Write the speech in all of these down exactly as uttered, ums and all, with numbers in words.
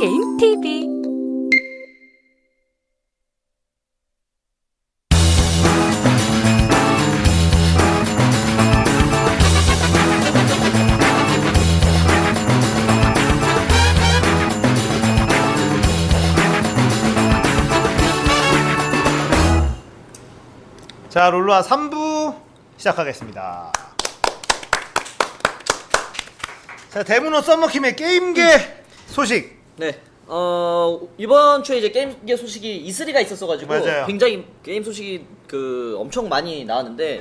게임 티비. 자, 롤루아 삼 부 시작하겠습니다. 자, 대문호 썸머킴의 게임계 소식. 네. 어, 이번 주에 이제 게임계 소식이 이 쓰리가 있었어가지고 맞아요. 굉장히 게임 소식이 그 엄청 많이 나왔는데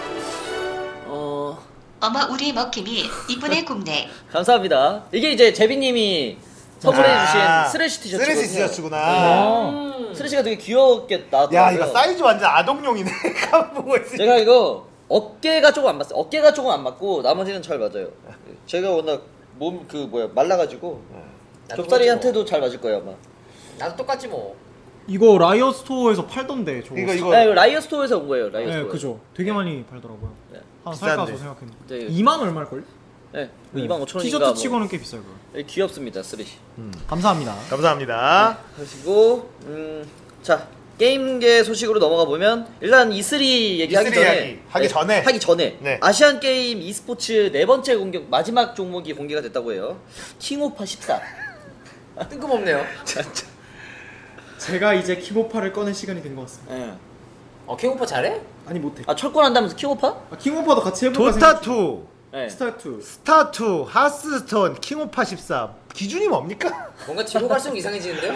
어. 어머 우리 먹킴이 이쁜애 굽네. 감사합니다. 이게 이제 제비님이 선물해주신 아, 스레시 티셔츠. 스레시 티셔츠구나. 네. 음. 스레시가 되게 귀엽게 나왔더라고요. 야, 이거 사이즈 완전 아동용이네. 가만 보고 있으니까. 제가 이거 어깨가 조금 안 맞어요. 어깨가 조금 안 맞고 나머지는 잘 맞아요. 제가 워낙 몸 그 뭐야 말라가지고 좁다리한테도 잘 맞을 거예요 아마. 나도 똑같지 뭐. 이거 라이엇 스토어에서 팔던데 저거. 이거 이거 네, 이거 라이어 스토어에서 온 거예요. 라이어 네, 스토어. 그죠. 되게 많이 팔더라고요. 네. 한 비싼데. 살까 저 생각했는데. 네. 이만 얼마일걸? 네, 이만 오천 원인가. 티셔츠 치고는 꽤 비싸요. 그거. 네, 귀엽습니다, 쓰레시. 음. 감사합니다. 감사합니다. 그리고 음, 자 게임계 소식으로 넘어가 보면 일단 이 쓰리 얘기하기 이 쓰리 전에 이야기 하기 네, 전에. 하기 전에 네. 아시안 게임 e스포츠 네 번째 공격 마지막 종목이 공개가 됐다고 해요. 킹오파 십사. 뜬금없네요. 제가 이제 킹오파를 꺼낼 시간이 된 것 같습니다. 네. 어 킹오파 잘해? 아니 못해. 아 철권한다면서 킹오파? 아, 킹오파도 같이 해볼까 생각 중. 도타투, 네. 스타투. 스타투, 하스스톤, 킹오파 십사. 기준이 뭡니까? 뭔가 뒤로 갈수록 이상해지는데요?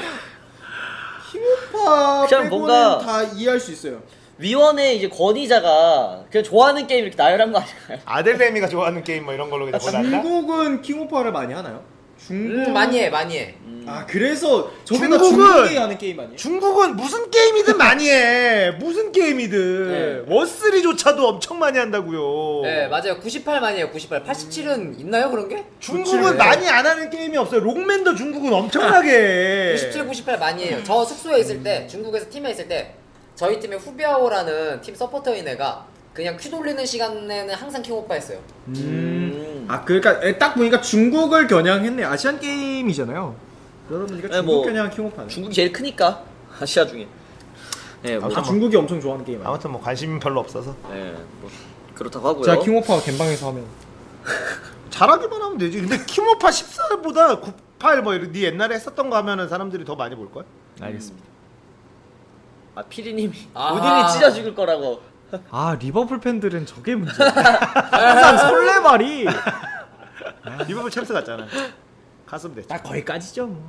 킹오파 그냥 빼고는 뭔가- 다 이해할 수 있어요. 위원회 이제 권위자가 그냥 좋아하는 게임 이렇게 나열한 거 아닌가요? 아델레미가 좋아하는 게임 뭐 이런 걸로 그냥 골랐나? 중국은 킹오파를 많이 하나요? 중국 음 많이 해 많이 해. 아 그래서 저보다 중국은- 중국이 하는 게임 아니에요? 중국은 무슨 게임이든 많이 해. 무슨 게임이든. 네. 워쓰리조차도 엄청 많이 한다고요. 네 맞아요. 구십팔 많이 해요. 구십팔. 팔십칠은 있나요 그런 게? 중국은 구십칠. 많이 안 하는 게임이 없어요. 롱맨도 중국은 엄청나게 해. 구십칠, 구십팔 많이 해요. 저 숙소에 있을 때 중국에서 팀에 있을 때 저희 팀에 후비아오라는 팀 서포터인 애가 그냥 퀴 돌리는 시간에는 항상 킹오파 했어요. 음. 아 그러니까 에, 딱 보니까 중국을 겨냥했네. 아시안 게임이잖아요. 여러분이니까 네, 중국 뭐, 겨냥 킹오파네. 중국이 제일 크니까 아시아 중에. 네, 뭐, 아, 중국이 엄청 좋아하는 게임 아니에요? 아무튼 뭐 관심이 별로 없어서. 네, 뭐 그렇다고 하고요. 제가 킹오파 갬방에서 하면 잘하기만 하면 되지. 근데 킹오파 십사보다 구십팔 뭐 이런 네 옛날에 했었던 거 하면은 사람들이 더 많이 볼 걸? 알겠습니다. 아 피디님이 아. 오딘이 찢어 죽을 거라고. 아 리버풀 팬들은 저게 문제야. 항상 설레발이 리버풀 챔스 같잖아. 가슴 됐지. 딱 거기까지죠 뭐.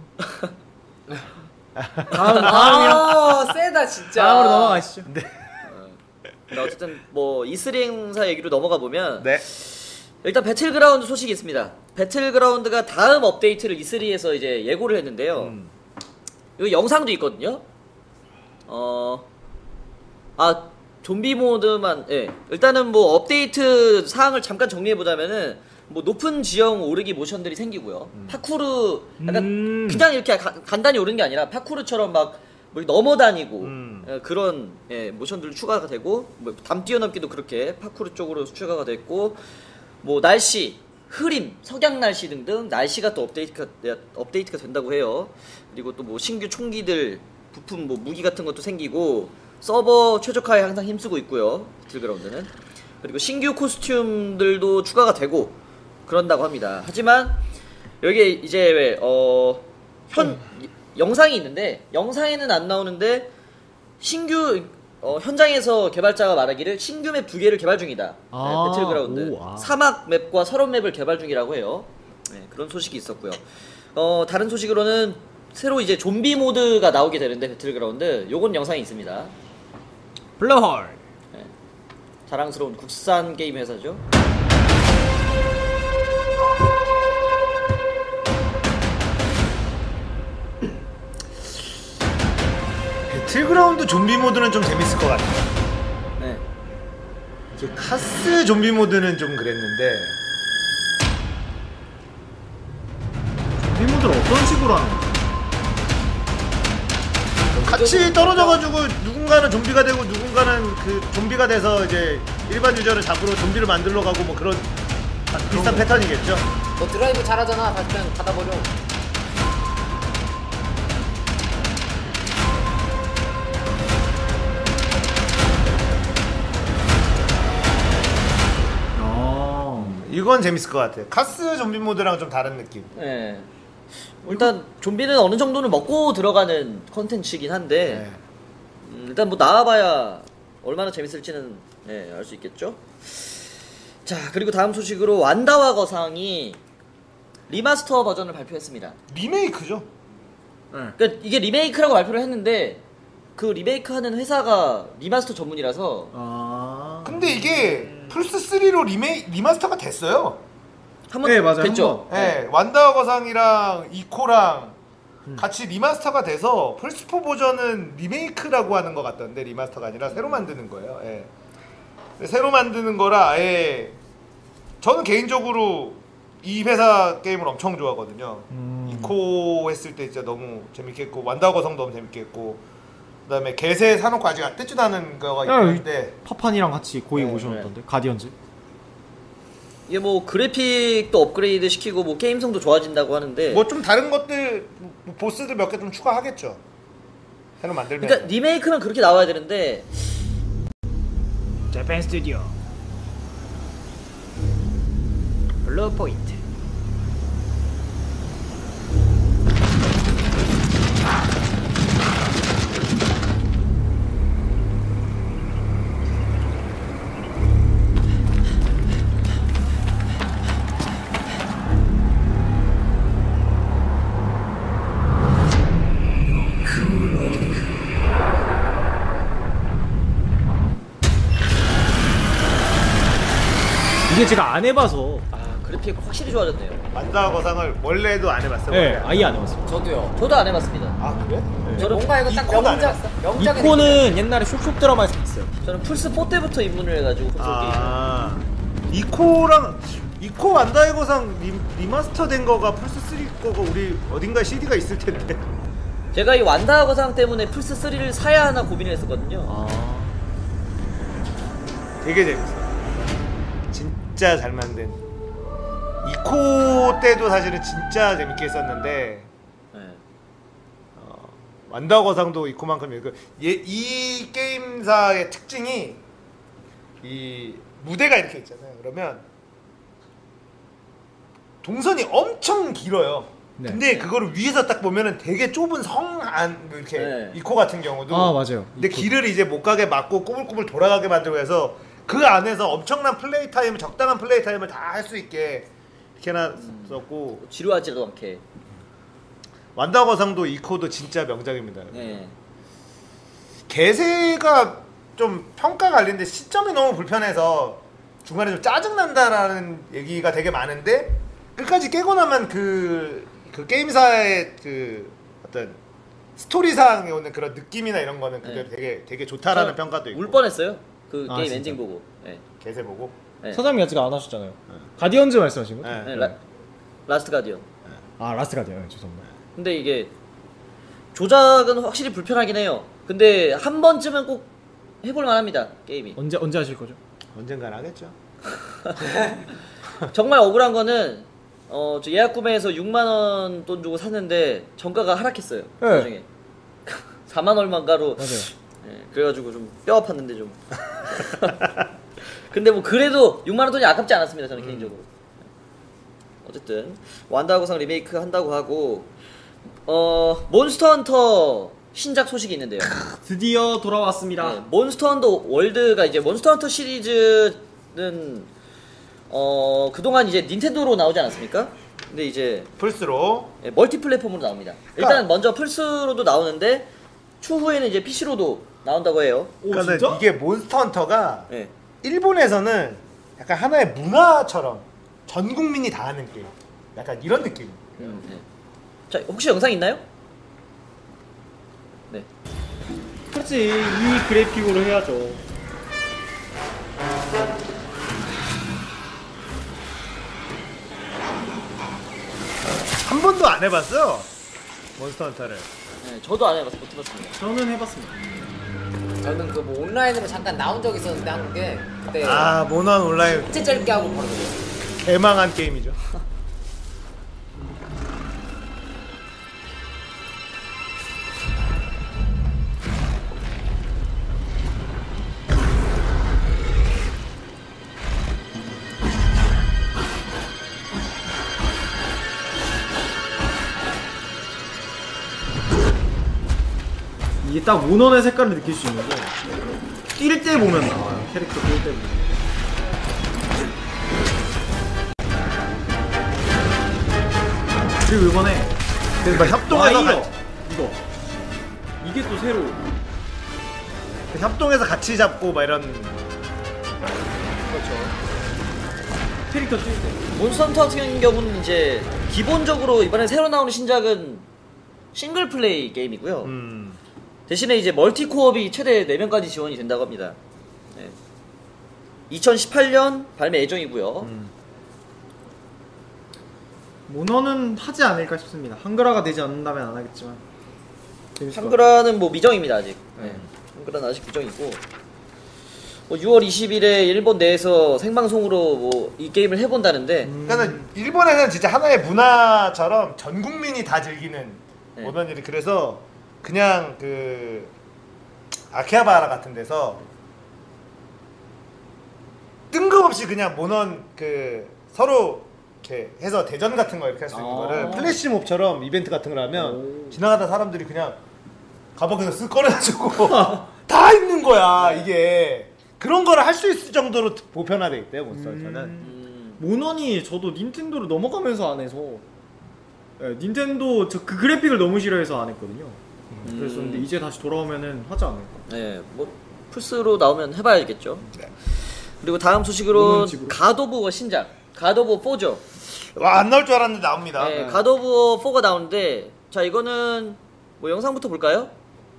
다음 다음이요. 아 세다 진짜. 다음으로 넘어가시죠. 네. 네, 어쨌든 뭐 이쓰리 행사 얘기로 넘어가 보면 네. 일단 배틀그라운드 소식이 있습니다. 배틀그라운드가 다음 업데이트를 이쓰리에서 이제 예고를 했는데요. 음. 여기 영상도 있거든요. 어, 아 좀비 모드만, 예. 일단은 뭐 업데이트 사항을 잠깐 정리해 보자면은 뭐 높은 지형 오르기 모션들이 생기고요. 음. 파쿠르 약간 음. 그냥 이렇게 가, 간단히 오르는 게 아니라 파쿠르처럼 막 뭐 넘어다니고 음. 예, 그런 예, 모션들 추가가 되고 뭐 담 뛰어넘기도 그렇게 파쿠르 쪽으로 추가가 됐고 뭐 날씨, 흐림, 석양 날씨 등등 날씨가 또 업데이트가 업데이트가 된다고 해요. 그리고 또 뭐 신규 총기들, 부품, 뭐 무기 같은 것도 생기고 서버 최적화에 항상 힘쓰고 있고요. 배틀그라운드는. 그리고 신규 코스튬들도 추가가 되고 그런다고 합니다. 하지만 여기에 이제 왜 어 현 영상이 있는데 영상에는 안 나오는데 신규 어, 현장에서 개발자가 말하기를 신규 맵 두 개를 개발 중이다. 아, 네, 배틀그라운드 오, 아. 사막 맵과 서론 맵을 개발 중이라고 해요. 네, 그런 소식이 있었고요. 어, 다른 소식으로는 새로 이제 좀비 모드가 나오게 되는데 배틀그라운드 요건 영상이 있습니다. 블러홀. 네, 자랑스러운 국산 게임 회사죠. 배틀그라운드 좀비 모드는 좀 재밌을 것 같아요. 네. 이제 카스 좀비 모드는 좀 그랬는데 리모드를 어떤 식으로 하는 거지? 같이 떨어져가지고 누군가는 좀비가 되고 누군가는 그 좀비가 돼서 이제 일반 유저를 잡으러 좀비를 만들러 가고 뭐 그런 비슷한 패턴이겠죠. 너 드라이브 잘하잖아. 발전 받아버려. 이건 재밌을 것 같아요. 카스 좀비 모드랑 좀 다른 느낌. 예. 일단 좀비는 어느 정도는 먹고 들어가는 컨텐츠이긴 한데 네. 음, 일단 뭐 나와봐야 얼마나 재밌을지는 예, 알 수 있겠죠. 자, 그리고 다음 소식으로 완다와 거상이 리마스터 버전을 발표했습니다. 리메이크죠. 그러니까 이게 리메이크라고 발표를 했는데 그 리메이크 하는 회사가 리마스터 전문이라서 아. 근데 이게 플스 쓰리로 리메이 리마스터가 됐어요. 한번 네, 맞아요. 됐죠. 한 네, 완다와 거상이랑 이코랑 같이 리마스터가 돼서 플스포 버전은 리메이크라고 하는 것 같던데 리마스터가 아니라 새로 만드는 거예요. 예. 새로 만드는 거라 아예 저는 개인적으로 이 회사 게임을 엄청 좋아하거든요. 음. 이코 했을 때 진짜 너무 재밌게 했고 완다와 거상 너무 재밌게 했고 그다음에 개세 사놓고 아직 안 뜯지도 않은 거가 야, 있는데 파판이랑 같이 고이 네, 모셔놓던데 가디언즈. 이게 뭐 그래픽도 업그레이드 시키고 뭐 게임성도 좋아진다고 하는데 뭐 좀 다른 것들 뭐 보스들 몇 개 좀 추가하겠죠. 새로 만들면. 그러니까 리메이크는 그렇게 나와야 되는데 재팬 스튜디오. 블루 포인트. 이게 제가 안 해봐서. 아 그래픽 확실히 좋아졌네요. 완다와 거상을 원래도 안 해봤어요. 네, 원래. 아예 안 해봤어요. 저도요. 저도 안 해봤습니다. 아 그래? 저는 뭔가 이거 딱 이코는 안 명작, 명작의 이코는 옛날에 쇽쇽 드라마에서 봤어요. 저는 플스 사 때부터 입문을 해가지고 콘솔 게임. 아 이코랑 이코 완다의 거상 리, 리마스터 된 거가 플스 쓰리 거가 우리 어딘가에 씨디가 있을 텐데. 제가 이 완다 거상 때문에 플스 쓰리를 사야 하나 고민을 했었거든요. 아. 되게 재밌어. 진짜 잘 만든. 이코 때도 사실은 진짜 재밌게 했었는데 네. 어, 완다와 거상도 이코만큼 그 얘, 이 게임사의 특징이 이 무대가 이렇게 있잖아요. 그러면 동선이 엄청 길어요. 네. 근데 그거를 위에서 딱 보면은 되게 좁은 성안 이렇게 네. 이코 같은 경우도 아, 맞아요. 근데 이코. 길을 이제 못 가게 막고 꾸불꾸불 돌아가게 만들고 해서 그 안에서 엄청난 플레이 타임을 적당한 플레이 타임을 다 할 수 있게 이렇게 해놨었고 지루하지도 않게. 완다와 거상도 이코도 진짜 명작입니다. 네. 개세가 좀 평가 갈리는데 시점이 너무 불편해서 중간에 좀 짜증난다라는 얘기가 되게 많은데 끝까지 깨고 나면 그, 그 게임사의 그 어떤 스토리상에 오는 그런 느낌이나 이런 거는 그게 네. 되게 되게 좋다라는 저 평가도 있고 울 뻔했어요. 그 아, 게임 진짜? 엔딩 보고. 네. 개세 보고 네. 사장님이 아직 안 하셨잖아요. 가디언즈 말씀하신 거? 네. 네, 라, 라스트 가디언. 아 라스트 가디언. 네, 죄송합니다. 근데 이게 조작은 확실히 불편하긴 해요. 근데 한 번쯤은 꼭 해볼 만합니다. 게임이. 언제 언제 하실 거죠? 언젠간 하겠죠. 정말 억울한 거는 어, 저 예약 구매해서 육만 원 돈 주고 샀는데 정가가 하락했어요. 네. 나중에 사만 얼마인가로. 맞아요. 네, 그래가지고 좀 뼈 아팠는데 좀. 근데 뭐 그래도 육만 원 돈이 아깝지 않았습니다. 저는 음. 개인적으로. 어쨌든 완다 고상 리메이크 한다고 하고 어 몬스터 헌터 신작 소식이 있는데요. 드디어 돌아왔습니다. 네, 몬스터 헌터 월드가 이제 몬스터 헌터 시리즈는 어 그동안 이제 닌텐도로 나오지 않았습니까? 근데 이제 플스로 예, 멀티 플랫폼으로 나옵니다. 일단 먼저 플스로도 나오는데 추후에는 이제 피시로도 나온다고 해요. 오, 그러니까 진짜? 이게 몬스터 헌터가 예. 일본에서는 약간 하나의 문화처럼 전 국민이 다 하는 게임. 약간 이런 느낌. 음, 예. 자 혹시 영상 있나요? 네. 그렇지. 이 그래픽으로 해야죠. 한 번도 안 해봤어. 몬스터 헌터를. 네, 저도 안 해봤어, 못 해봤습니다. 저는 해봤습니다. 저는 그 뭐 온라인으로 잠깐 나온 적 있었는데 한국에 그때 아 모넌 온라인 진짜 짧게 하고 바로 들어갔어요. 개망한 게임이죠. 딱 모넌의 색깔을 느낄 수 있는 게 뛸 때 보면 나와요. 캐릭터 뛸 때 보면. 그리고 이번에 그러니까 협동해서 와이어 같이, 이거 이게 또 새로 협동해서 같이 잡고 막 이런. 그렇죠. 캐릭터 뛸 때. 몬스터헌터 같은 경우는 이제 기본적으로 이번에 새로 나오는 신작은 싱글 플레이 게임이고요. 음. 대신에 이제 멀티 코업이 최대 네 명까지 지원이 된다고 합니다. 네. 이천십팔 년 발매 예정이고요. 음. 모넌은 하지 않을까 싶습니다. 한글화가 되지 않는다면 안 하겠지만. 재밌을 것 한글화는 뭐 미정입니다 아직. 네. 네. 한글화는 아직 미정이고. 뭐 유월 이십일에 일본 내에서 생방송으로 뭐 이 게임을 해본다는데. 음. 그러니까는 일본에는 진짜 하나의 문화처럼 전 국민이 다 즐기는 네. 모던 일이 그래서 그냥 그 아키하바라 같은 데서 뜬금없이 그냥 모넌 그 서로 이렇게 해서 대전 같은 거 이렇게 할 수 있는 아. 거를 플래시몹처럼 이벤트 같은 걸 하면 오. 지나가다 사람들이 그냥 가방 그냥 쓱 꺼내가지고 다 있는 거야 이게. 그런 거를 할 수 있을 정도로 보편화돼 있대요 몬스터헌터는. 음, 모넌이 저도 닌텐도로 넘어가면서 안 해서 네, 닌텐도 저 그 그래픽을 너무 싫어해서 안 했거든요. 음. 그랬었는데 이제 다시 돌아오면은 하지 않을까. 네, 뭐 플스로 나오면 해봐야겠죠. 네. 그리고 다음 소식으로 모넌 집으로. 갓 오브 워 신작, 갓 오브 워 포죠. 와 안 나올 줄 알았는데 나옵니다. 네, 갓 오브 워 포가 나오는데, 자 이거는 뭐 영상부터 볼까요?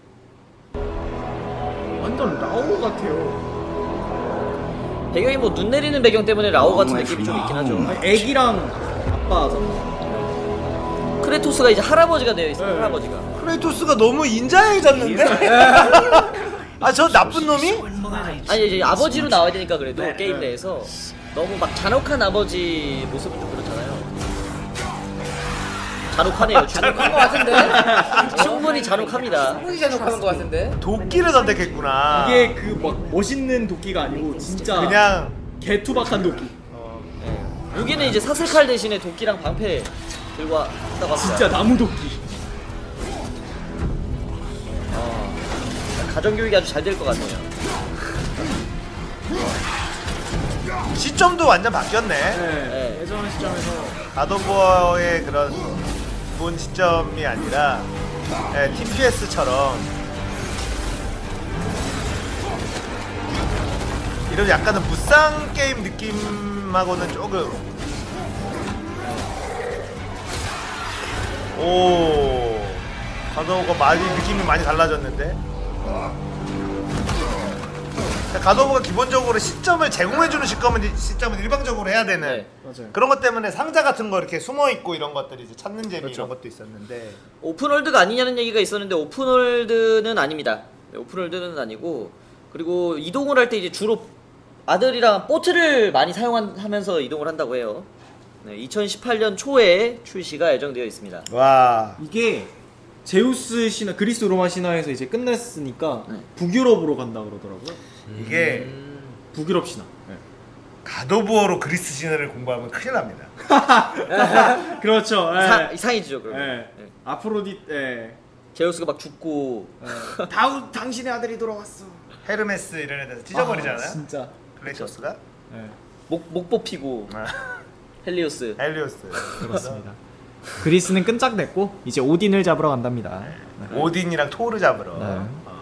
완전 라오 같아요. 배경이 뭐 눈 내리는 배경 때문에 라오 같은 느낌이 좀 있긴 하죠. 아니, 애기랑 아빠잖아. 크레토스가 이제 할아버지가 되어 있어요. 네. 할아버지가. 크레이토스가 너무 인자해졌는데? 아 저 나쁜 놈이? 아니 이제 아버지로 나와야 되니까 그래도 게임 내에서 너무 막 잔혹한 아버지 모습은 좀 그렇잖아요. 잔혹하네요. 잔혹한 거 같은데? 충분히 잔혹합니다. 충분히 잔혹하는 거 같은데? 도끼를 선택했구나. 이게 그 막 멋있는 도끼가 아니고 진짜 그냥 개투박한 도끼. 어, 여기는 이제 사슬칼 대신에 도끼랑 방패 들고 왔다고 합니다. 진짜 나무 도끼. 가정교육이 아주 잘 될 것 같네요. 시점도 완전 바뀌었네. 네. 예전 시점에서 갓오버의 그런 기본 시점이 아니라 네, 티피에스처럼 이런 약간은 무쌍 게임 느낌하고는 조금 오 갓오버가 많이 느낌이 많이 달라졌는데. 갓오버가 기본적으로 시점을 제공해주는 시점은, 시점은 일방적으로 해야 되는 네. 맞아요. 그런 것 때문에 상자 같은 거 이렇게 숨어있고 이런 것들이 이제 찾는 재미 그렇죠. 이런 것도 있었는데 오픈월드가 아니냐는 얘기가 있었는데 오픈월드는 아닙니다. 네, 오픈월드는 아니고, 그리고 이동을 할 때 이제 주로 아들이랑 보트를 많이 사용하면서 이동을 한다고 해요. 네, 이천십팔 년 초에 출시가 예정되어 있습니다. 와 이게 제우스 신화, 그리스 로마 신화에서 이제 끝냈으니까 네. 북유럽으로 간다 그러더라고요. 이게 북유럽 신화. 네. 갓오버로 그리스 신화를 공부하면 큰일 납니다. 그렇죠. 예. 이상, 이상해지죠 그러면. 예. 네. 아프로디, 예. 제우스가 막 죽고. 다우 당신의 아들이 돌아왔어. 헤르메스 이런 애들 찢어버리잖아요. 아, 진짜. 크레이토스가 예. 목, 목 뽑히고. 아, 헬리오스. 헬리오스 그렇습니다. 그리스는 끈짝냈고 이제 오딘을 잡으러 간답니다. 네. 오딘이랑 토르 잡으러. 네.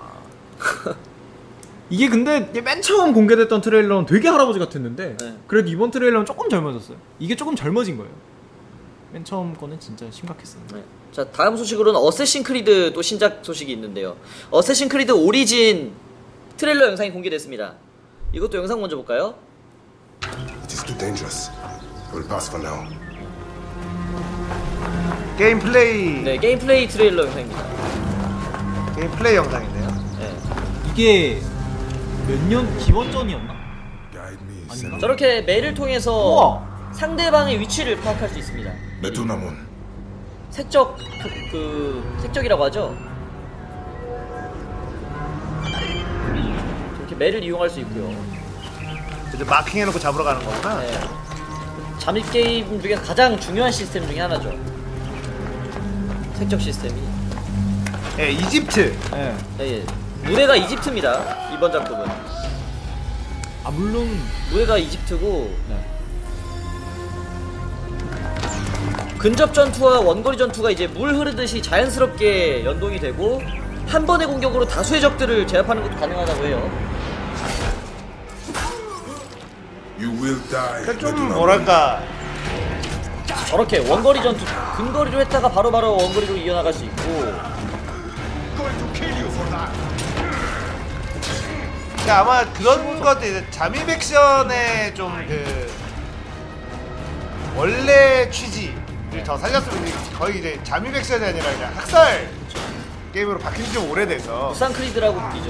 이게 근데 맨 처음 공개됐던 트레일러는 되게 할아버지 같았는데 네. 그래도 이번 트레일러는 조금 젊어졌어요. 이게 조금 젊어진 거예요. 맨 처음 거는 진짜 심각했어요. 네. 자 다음 소식으로는 어쌔신 크리드 또 신작 소식이 있는데요. 어쌔신 크리드 오리진 트레일러 영상이 공개됐습니다. 이것도 영상 먼저 볼까요? It is too dangerous. We'll pass for now. 게임 플레이 네 게임 플레이 트레일러 영상입니다. 게임 플레이 영상인데요. 네. 이게 몇 년 기원전이었나? Guide me, 아닌가? Senor. 저렇게 매를 통해서 우와! 상대방의 위치를 파악할 수 있습니다. Betunamun. 색적 그, 그 색적이라고 하죠. 저렇게 매를 이용할 수 있고요. 이제 마킹해놓고 잡으러 가는 거구나. 네. 잠입 게임 중에 가장 중요한 시스템 중에 하나죠. 색적 시스템이. 예, 이집트. 예. 예, 무대가 이집트입니다. 이번 작품은 아 물론 무대가 이집트고 네. 근접 전투와 원거리 전투가 이제 물 흐르듯이 자연스럽게 연동이 되고 한 번의 공격으로 다수의 적들을 제압하는 것도 가능하다고 해요. You will die. 그러니까 좀 Meduna. 뭐랄까 저렇게 원거리 전투 근거리로 했다가 바로바로 원거리로 이어나갈 수 있고 Going to kill you for that. 그러니까 아마 그런 것들 잠입 액션의 좀 그 원래 취지를 더 살렸으면 거의 이제 잠입 액션이 아니라 그냥 학살 게임으로 바뀐 지 좀 오래돼서 무쌍 크리드라고 불리죠.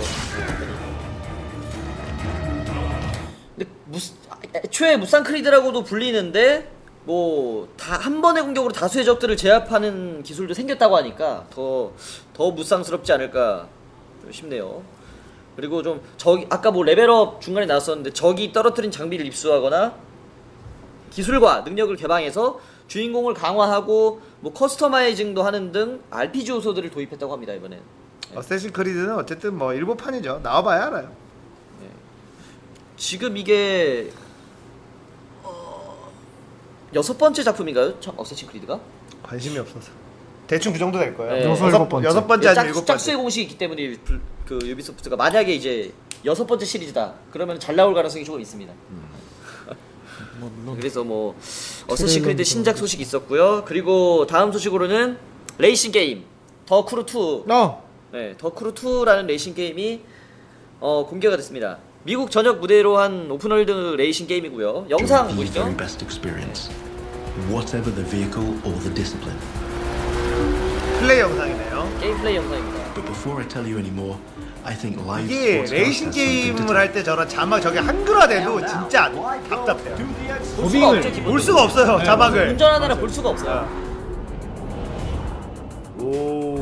근데 무스, 애초에 무쌍 크리드라고도 불리는데 뭐 다 한 번의 공격으로 다수의 적들을 제압하는 기술도 생겼다고 하니까 더 더 무쌍스럽지 않을까 좀 싶네요. 그리고 좀 저기 아까 뭐 레벨업 중간에 나왔었는데 적이 떨어뜨린 장비를 입수하거나 기술과 능력을 개방해서 주인공을 강화하고 뭐 커스터마이징도 하는 등 알피지 요소들을 도입했다고 합니다 이번엔. 어쌔신 크리드는 어쨌든 뭐 일본판이죠. 나와봐야 알아요. 지금 이게 어... 여섯 번째 작품인가요? 참, 어쌔신 크리드가? 관심이 없어서 대충 그 정도 될 거예요. 네. 여섯, 일곱 번째. 여섯 번째 아니면 짝, 일곱 짝수의 번째. 공식이 있기 때문에 불- 그 유비소프트가 만약에 이제 여섯 번째 시리즈다 그러면 잘 나올 가능성이 조금 있습니다. 뭐 물론 그래서 뭐 어쌔신 크리드 신작 소식이 있었고요. 그리고 다음 소식으로는 레이싱 게임 더 크루 투. 어 네, 더 크루 투라는 레이싱 게임이 어, 공개가 됐습니다. 미국 전역 무대로 한 오픈월드 레이싱 게임이고요. 영상 the 보시죠. very best experience, whatever the vehicle or the discipline. 플레이 영상이네요. 게임 플레이 영상입니다. But before I tell you any more, I think live 이게 sports 레이싱 게임을 할 때 저런 자막 저게 한글화돼도 진짜 답답해요. 더빙을 없죠, 기본적으로. 볼 수가 없어요 자막을. 운전하느라 볼 수가 없어요. 오.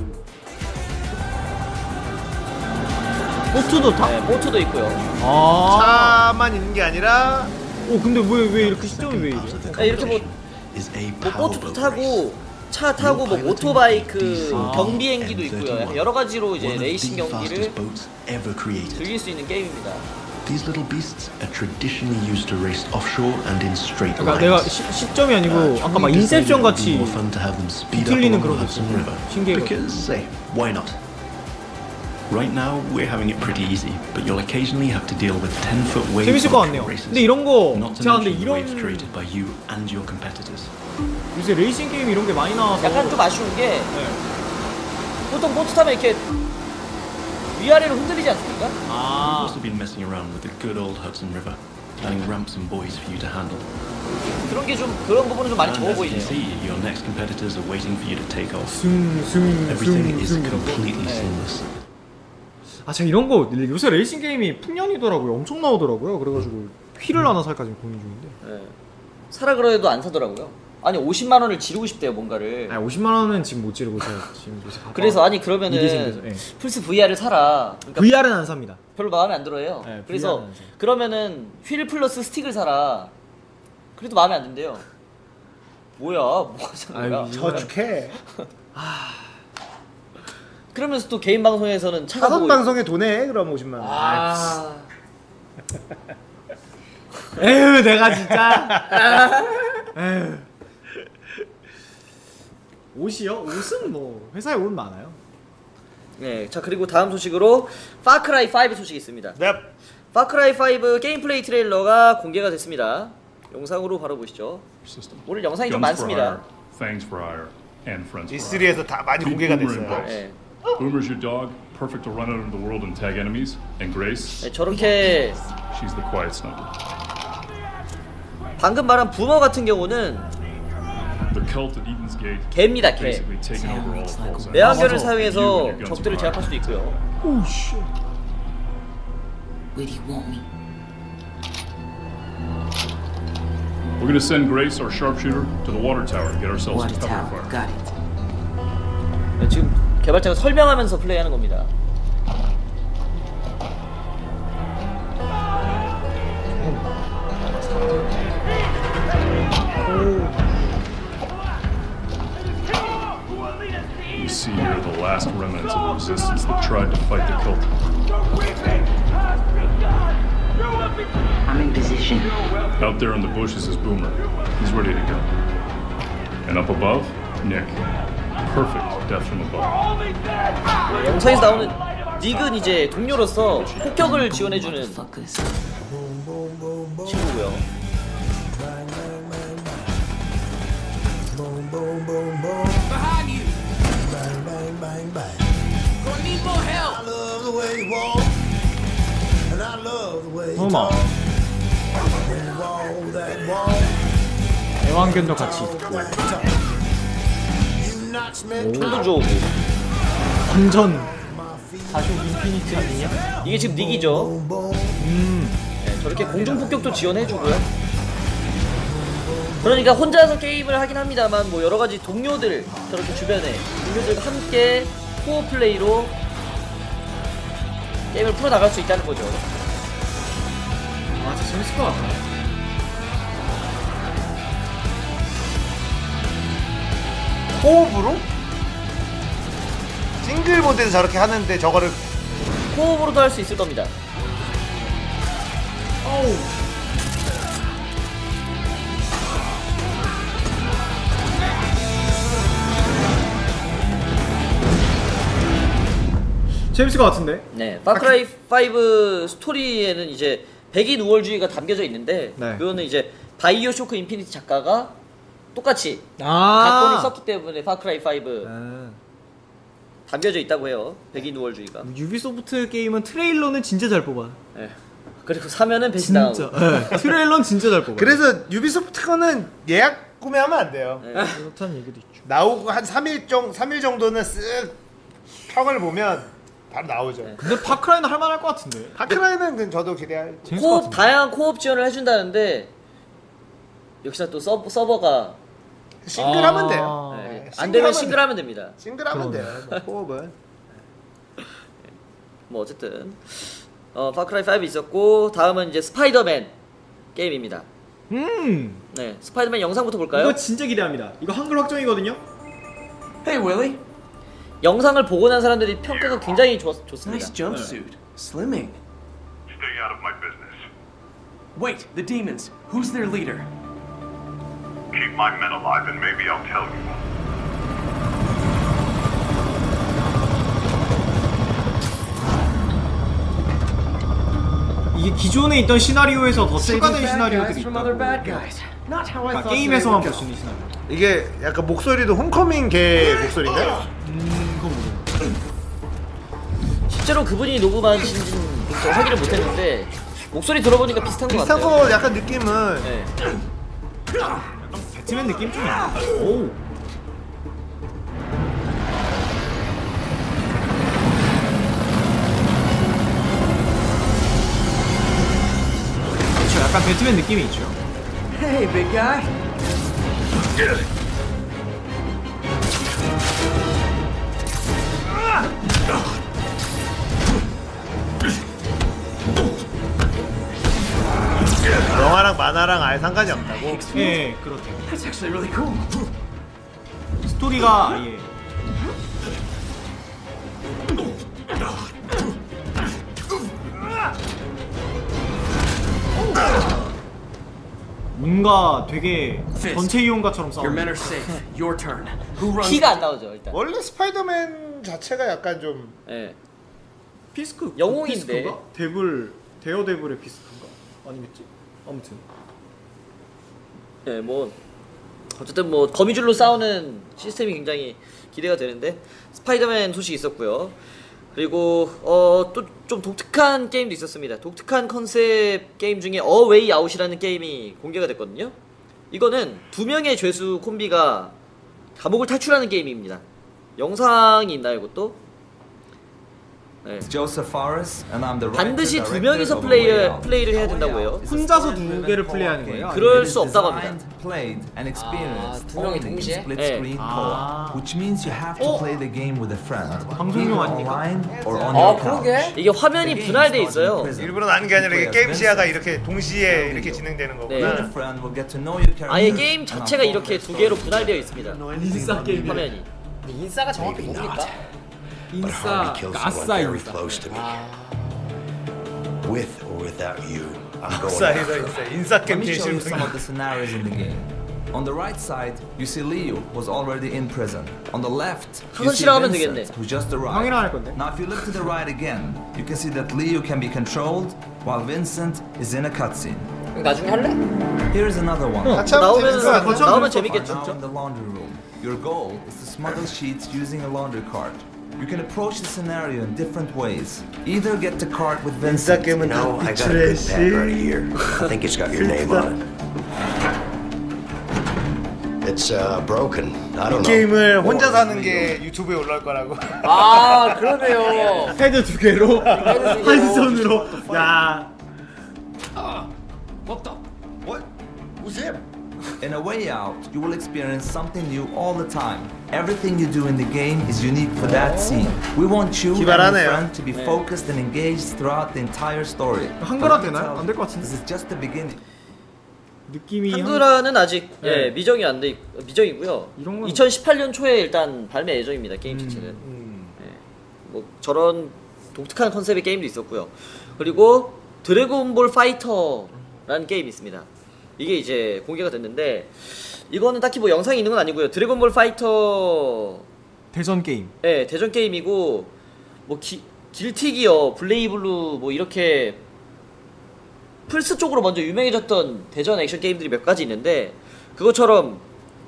포트도 다. 네, 보트도 있고요. 아. 차만 있는 게 아니라 오 근데 왜 왜 이렇게 시점이 왜 이래? 네, 이렇게 뭐, is a 뭐 power 보트도 boat 타고 race. 차 타고 뭐 오토바이크 아. 경비행기도 있고요. 약간 여러 가지로 이제 One of 레이싱 the 경기를 fastest boats ever created. 즐길 수 있는 게임입니다. These little beasts are traditionally used to race offshore and in straight 그러니까 내가 lines. 시, 시점이 아니고 Uh, 아까 막 we decided 인셉션 it would be 같이 more fun to have them speed up 뒤틀리는 along 그런 the 거 Hudson 있어. River. 신기해. Because, say, why not? Right now, we're having it pretty easy, but you'll occasionally have to deal with ten-foot waves 재밌을 것 on 같네요. races. 근데 이런 거 Not to 제가 근데 mention the 이런 waves created by you and your competitors. 요새 레이싱 게임 이런 게 많이 나와서 약간 좀 아쉬운 게 네. 보통 보트 타면 이렇게 위아래로 흔들리지 않습니까? We've 아 also been messing around with the good old Hudson River, adding ramps and buoys for you to handle. 그런 게 좀 그런 부분은 좀 많이 And 적어 as you can 보이네요. see, your next competitors are waiting for you to take off. 승승승승 Everything is 이런 거. completely 네. seamless. 아 제가 이런 거 요새 레이싱 게임이 풍년이더라고요. 엄청 나오더라고요. 그래가지고 휠을 하나 살까 지금 고민 중인데. 네. 사라 그래도 안 사더라고요. 아니 오십만 원을 지르고 싶대요 뭔가를. 아 오십만 원은 지금 못 지르고 제가 지금 요새 바빠. 그래서 아니 일이 생겨서, 그러면은 예. 플스 브이알을 사라. 그러니까 브이알은 안 삽니다. 별로 마음에 안 들어요. 네, 그래서 브이알은 안 사요. 그러면은 휠 플러스 스틱을 사라. 그래도 마음에 안 든대요. 뭐야? 뭐 하자는 거야? 아유, 저축해. 그러면서 또 개인 방송에서는 차가 사선 뭐- 방송에 돈에 그럼 오십만 원. 아. 에휴 내가 진짜. 에휴. 옷이요? 옷은 뭐 회사에 옷 많아요. 네. 자 그리고 다음 소식으로 파크라이 오 소식이 있습니다. 네. 파크라이 오 게임 플레이 트레일러가 공개가 됐습니다. 영상으로 바로 보시죠. system. 오늘 영상이 좀 Guns for 많습니다. hire, fangs for hire, and friends for hire. 이쓰리에서 다 많이 공개가 됐어요. 네. Boomer's your dog, perfect to run out into the world and tag enemies. And Grace, 네, 저렇게 she's the quiet sniper. 방금 말한 부머 같은 경우는 The cult at Eden's Gate 개입니다, 개. basically taken over all of Falls End. 내한결을 You 사용해서 and your guns 적들을 for 제압할 수도 hire. 있고요. 오씨. Where do you want me? We're gonna send Grace, our sharpshooter, to the water tower to get ourselves Water some cover tower. fire. Got it. 네, 지금 개발자가 설명하면서 플레이하는 겁니다. You see here the last last remnants of the resistance that tried to fight the cult. I'm in position. Out there in the bushes is Boomer. He's ready to go. And up above, Nick. Perfect death from above. 네, 영상에서 나오는 닉은 이제 동료로서 폭격을 지원해주는 친구고요. 설마 애완견도 같이 있고 총도 좋고 완전 다시 인피니티 아니냐? 이게 지금 닉이죠. 음 네, 저렇게 공중 폭격도 지원해주고요. 그러니까 혼자서 게임을 하긴 합니다만 뭐 여러 가지 동료들 저렇게 주변에 동료들과 함께 코어 플레이로 게임을 풀어 나갈 수 있다는 거죠. 아 진짜 재밌을 것 같아. 호흡으로? 싱글 모드에서 저렇게 하는데 저거를 코어로도 할 수 있을 겁니다. 어우. 재밌을 것 같은데? 네, 파크라이 파이브 스토리에는 이제 백인 우월주의가 담겨져 있는데 네. 그거는 이제 바이오 쇼크 인피니티 작가가 똑같이 아 각본을 썼기 때문에 파크라이 파이브 아. 담겨져 있다고 해요. 백인 우월주의가. 유비소프트 게임은 트레일러는 진짜 잘 뽑아. 네. 그리고 사면은 배신 진짜. 당하고. 네. 트레일러는 진짜 잘 뽑아. 그래서 유비소프트 거는 예약 구매하면 안 돼요. 네. 그렇다는 얘기도 있죠. 나오고 한 삼 일 정 삼 일 정도는 쓱 평을 보면 바로 나오죠. 네. 근데 파크라이는 할만할 것 같은데. 파크라이는 저도 기대할. 재밌을 것 코업 같은데. 다양한 코업 지원을 해준다는데 역시나 또 서버, 서버가 싱글 아. 하면 돼요. 네. 네. 안 되면 싱글하면 싱글 하면 됩니다. 싱글 하면 그러네. 돼요. 뭐 호흡은. 뭐 어쨌든 어 파크라이 파이브 있었고 다음은 이제 스파이더맨 게임입니다. 음. 네, 스파이더맨 영상부터 볼까요? 이거 진짜 기대합니다. 이거 한글 확정이거든요. Hey, Willie. 영상을 보고 난 사람들이 평가가 굉장히 좋, 좋습니다. Nice jumpsuit. Slimming. Stay out of my business. Wait, the demons. Who's their leader? Keep my men alive and maybe I'll tell you. 이게 기존에 있던 시나리오에서 더 추가된 Saving bad 시나리오들이 guys from other 있다고. bad guys. Not how I 그러니까 thought they 게임에서만 would 볼 go. 수 있는 시나리오. 이게 약간 목소리도 홈커밍 개 목소리인가요? 음, 그거 모르겠네. 실제로 그분이 녹음하신지는 저 확인을 못했는데 목소리 들어보니까 비슷한 것 비슷한 같아요. 거 약간 느낌은 네. 배트맨 느낌 좀 있네. 오. 그렇죠. 약간 배트맨 느낌이 있죠. Hey, big guy. 영화랑 만화랑 아예 상관이 없다고. 예, 그렇대요. That's actually really cool. 스토리가 아예 뭔가 되게 전체 이용가처럼 Your men 싸우는. are safe. Your turn. Who runs? 키가 안 나오죠 일단. 원래 스파이더맨 자체가 약간 좀 네. 피스크 영웅인데. 피스크인가? 데블 데어데블의 피스크인가? 아니겠지? 아무튼 네, 뭐 어쨌든 뭐 거미줄로 싸우는 시스템이 굉장히 기대가 되는데 스파이더맨 소식이 있었고요. 그리고 어, 또 좀 독특한 게임도 있었습니다. 독특한 컨셉 게임 중에 어 웨이 아웃이라는 게임이 공개가 됐거든요. 이거는 두 명의 죄수 콤비가 감옥을 탈출하는 게임입니다. 영상이 있나요, 이것도? 네. Joseph Fares, and I'm the 반드시 두 writer, 명이서 director of A Way 플레이, Out. 플레이를 해야 된다고 해요. 혼자서 두 개를 플레이하는 거예요? 그럴 It is 수 없다고 합니다. designed, played, and experienced 아, 두 명이 only in 동시에? split 네. screen 아. co-op, which means you have to 어? play the game with a friend, 방송용 either 아닙니까? online or on 아, your couch. 그러게? 이게 화면이 분할돼 있어요. 일부러 나는 게 아니라 이게 게임 시야가 이렇게 동시에 이렇게 진행되는 네. 거구나. Your friend will get to know your characters 아예 게임 and 자체가 unfold 이렇게 their 두 개로 stories. 분할되어 있습니다. 인싸 게임. 화면이. 근데 인싸가 정확히 뭡니까? but hard 인싸, to kill 아싸 someone very 인싸. close to me. With or without you, I'm going 인싸 after 인싸 him. 인싸 Let 캠 me show you 계신 some of the scenarios in the game. On the right side, you see Leo was already in prison. On the left, you see 하면 되겠네. Vincent who just arrived. 형이랑 할 건데. Now if you look to the right again, you can see that Leo can be controlled while Vincent is in a cutscene. 나중에 할래? Here is another one. 같이 하면 나오면 재밌을 것 같아. 나오면 재밌겠죠. Now in the laundry room, your goal is to smuggle sheets using a laundry cart. You can approach the scenario in different ways. Either get the cart with 인싸 Vincent. 게임은 다 No, I got a good 비추레시. pad right here. I think it's got your name on it. It's uh, broken. I don't know. 게임을 혼자 Or 사는 Leo. 게 유튜브에 올라올 거라고. 아 그러네요. 패드 두 개로 패드 두 개로. 한 손으로. 야. What the? What? Who's him? In a way out, you will experience something new all the time. Everything you do in the game is unique for that scene. We want you and your 기발하네요. friend to be focused and engaged throughout the entire story. 한글화 But let me 되나요? tell 안 될 것 you, 같은데. This is just the beginning. 느낌이 한글화는 아직 네. 예, 미정이 안 돼 미정이고요. 이런 건- 이천십팔 년 초에 일단 발매 예정입니다. 게임 자체는. 예, 뭐 저런 독특한 컨셉의 게임도 있었고요. 그리고 드래곤볼 파이터라는 게임이 있습니다. 이게 이제 공개가 됐는데 이거는 딱히 뭐 영상이 있는 건 아니고요. 드래곤볼 파이터 대전 게임. 예, 대전 게임이고 뭐 기, 길티 기어, 블레이블루 뭐 이렇게 플스 쪽으로 먼저 유명해졌던 대전 액션 게임들이 몇 가지 있는데 그것처럼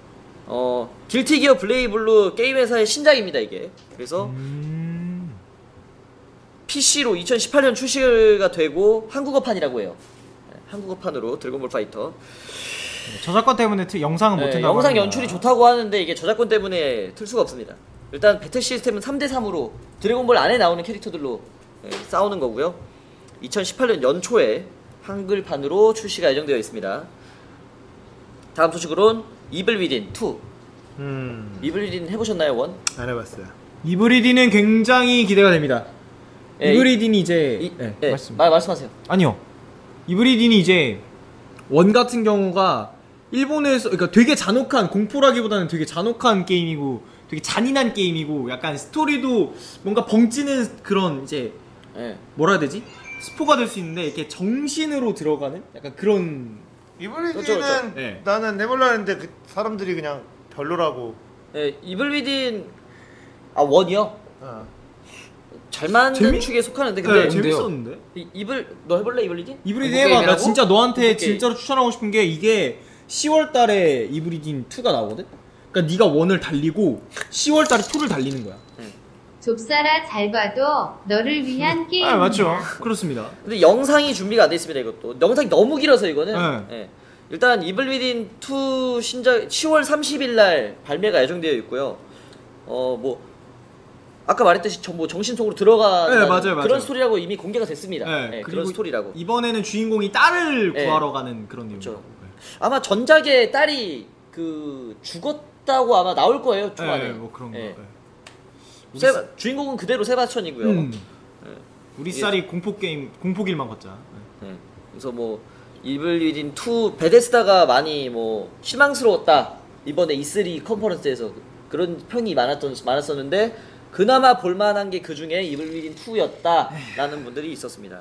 어 길티 기어 블레이블루 게임 회사의 신작입니다 이게. 그래서 음. 피씨로 이천십팔 년 출시가 되고 한국어판이라고 해요. 네, 한국어판으로 드래곤볼 파이터. 저작권 때문에 트, 영상은 못 네, 튼다고 영상 합니다. 연출이 좋다고 하는데 이게 저작권 때문에 틀 수가 없습니다. 일단 배틀 시스템은 삼 대 삼으로 드래곤볼 안에 나오는 캐릭터들로 예, 싸우는 거고요. 이천십팔 년 연초에 한글판으로 출시가 예정되어 있습니다. 다음 소식으로는 이블 위딘 투. 음, 이블 위딘 해보셨나요 원? 안 해봤어요. 이브리딘은 굉장히 기대가 됩니다. 예, 이브리딘이 이제 이, 네, 예, 말씀. 말 말씀하세요. 아니요. 이브리딘이 이제 원 같은 경우가 일본에서 그러니까 되게 잔혹한 공포라기보다는 되게 잔혹한 게임이고 되게 잔인한 게임이고 약간 스토리도 뭔가 벙찌는 그런 이제 예. 뭐라 해야 되지? 스포가 될 수 있는데 이렇게 정신으로 들어가는 약간 그런 이블리디는 그렇죠, 그렇죠. 네. 나는 해볼라 했는데 그 사람들이 그냥 별로라고. 예, 이블 위딘 아 원이요? 어. 잘 만든 재미- 축에 속하는데 근데 네, 재밌었는데. 이, 이블 너 해볼래 이블 위딘? 이브리딘 공포 해봐. 나 게임이라고? 진짜 너한테 공포 게임. 진짜로 추천하고 싶은 게 이게 시월 달에 이브리딘 투가 나오거든? 그러니까 네가 원을 달리고 시월 달에 투를 달리는 거야. 좁쌀아 잘 봐도 너를 위한 게임. 아, 맞죠. 그렇습니다. 근데 영상이 준비가 안 돼 있습니다 이것도. 영상이 너무 길어서 이거는. 네. 예. 일단 이블 위딘 투 신작 시월 삼십일 날 발매가 예정되어 있고요. 어 뭐 아까 말했듯이 저, 뭐 정신 속으로 들어가는 네, 맞아요, 맞아요. 그런 스토리라고 이미 공개가 됐습니다. 네, 예, 그리고 그런 스토리라고. 이번에는 주인공이 딸을 네. 구하러 가는 그런 내용이고. 그렇죠. 아마 전작의 딸이 그 죽었다고 아마 나올 거예요 초반에. 네, 뭐 그런 거. 예. 네. 세바, 주인공은 그대로 세바스찬이고요. 음. 예. 우리 이게- 쌀이 공포 게임 공포 길만 걷자. 네. 네. 그래서 뭐 이블 위딘 투 베데스다가 많이 뭐 실망스러웠다 이번에 이 쓰리 컨퍼런스에서 그런 평이 많았던 많았었는데 그나마 볼만한 게 그 중에 이블 위딘 투였다라는 분들이 있었습니다.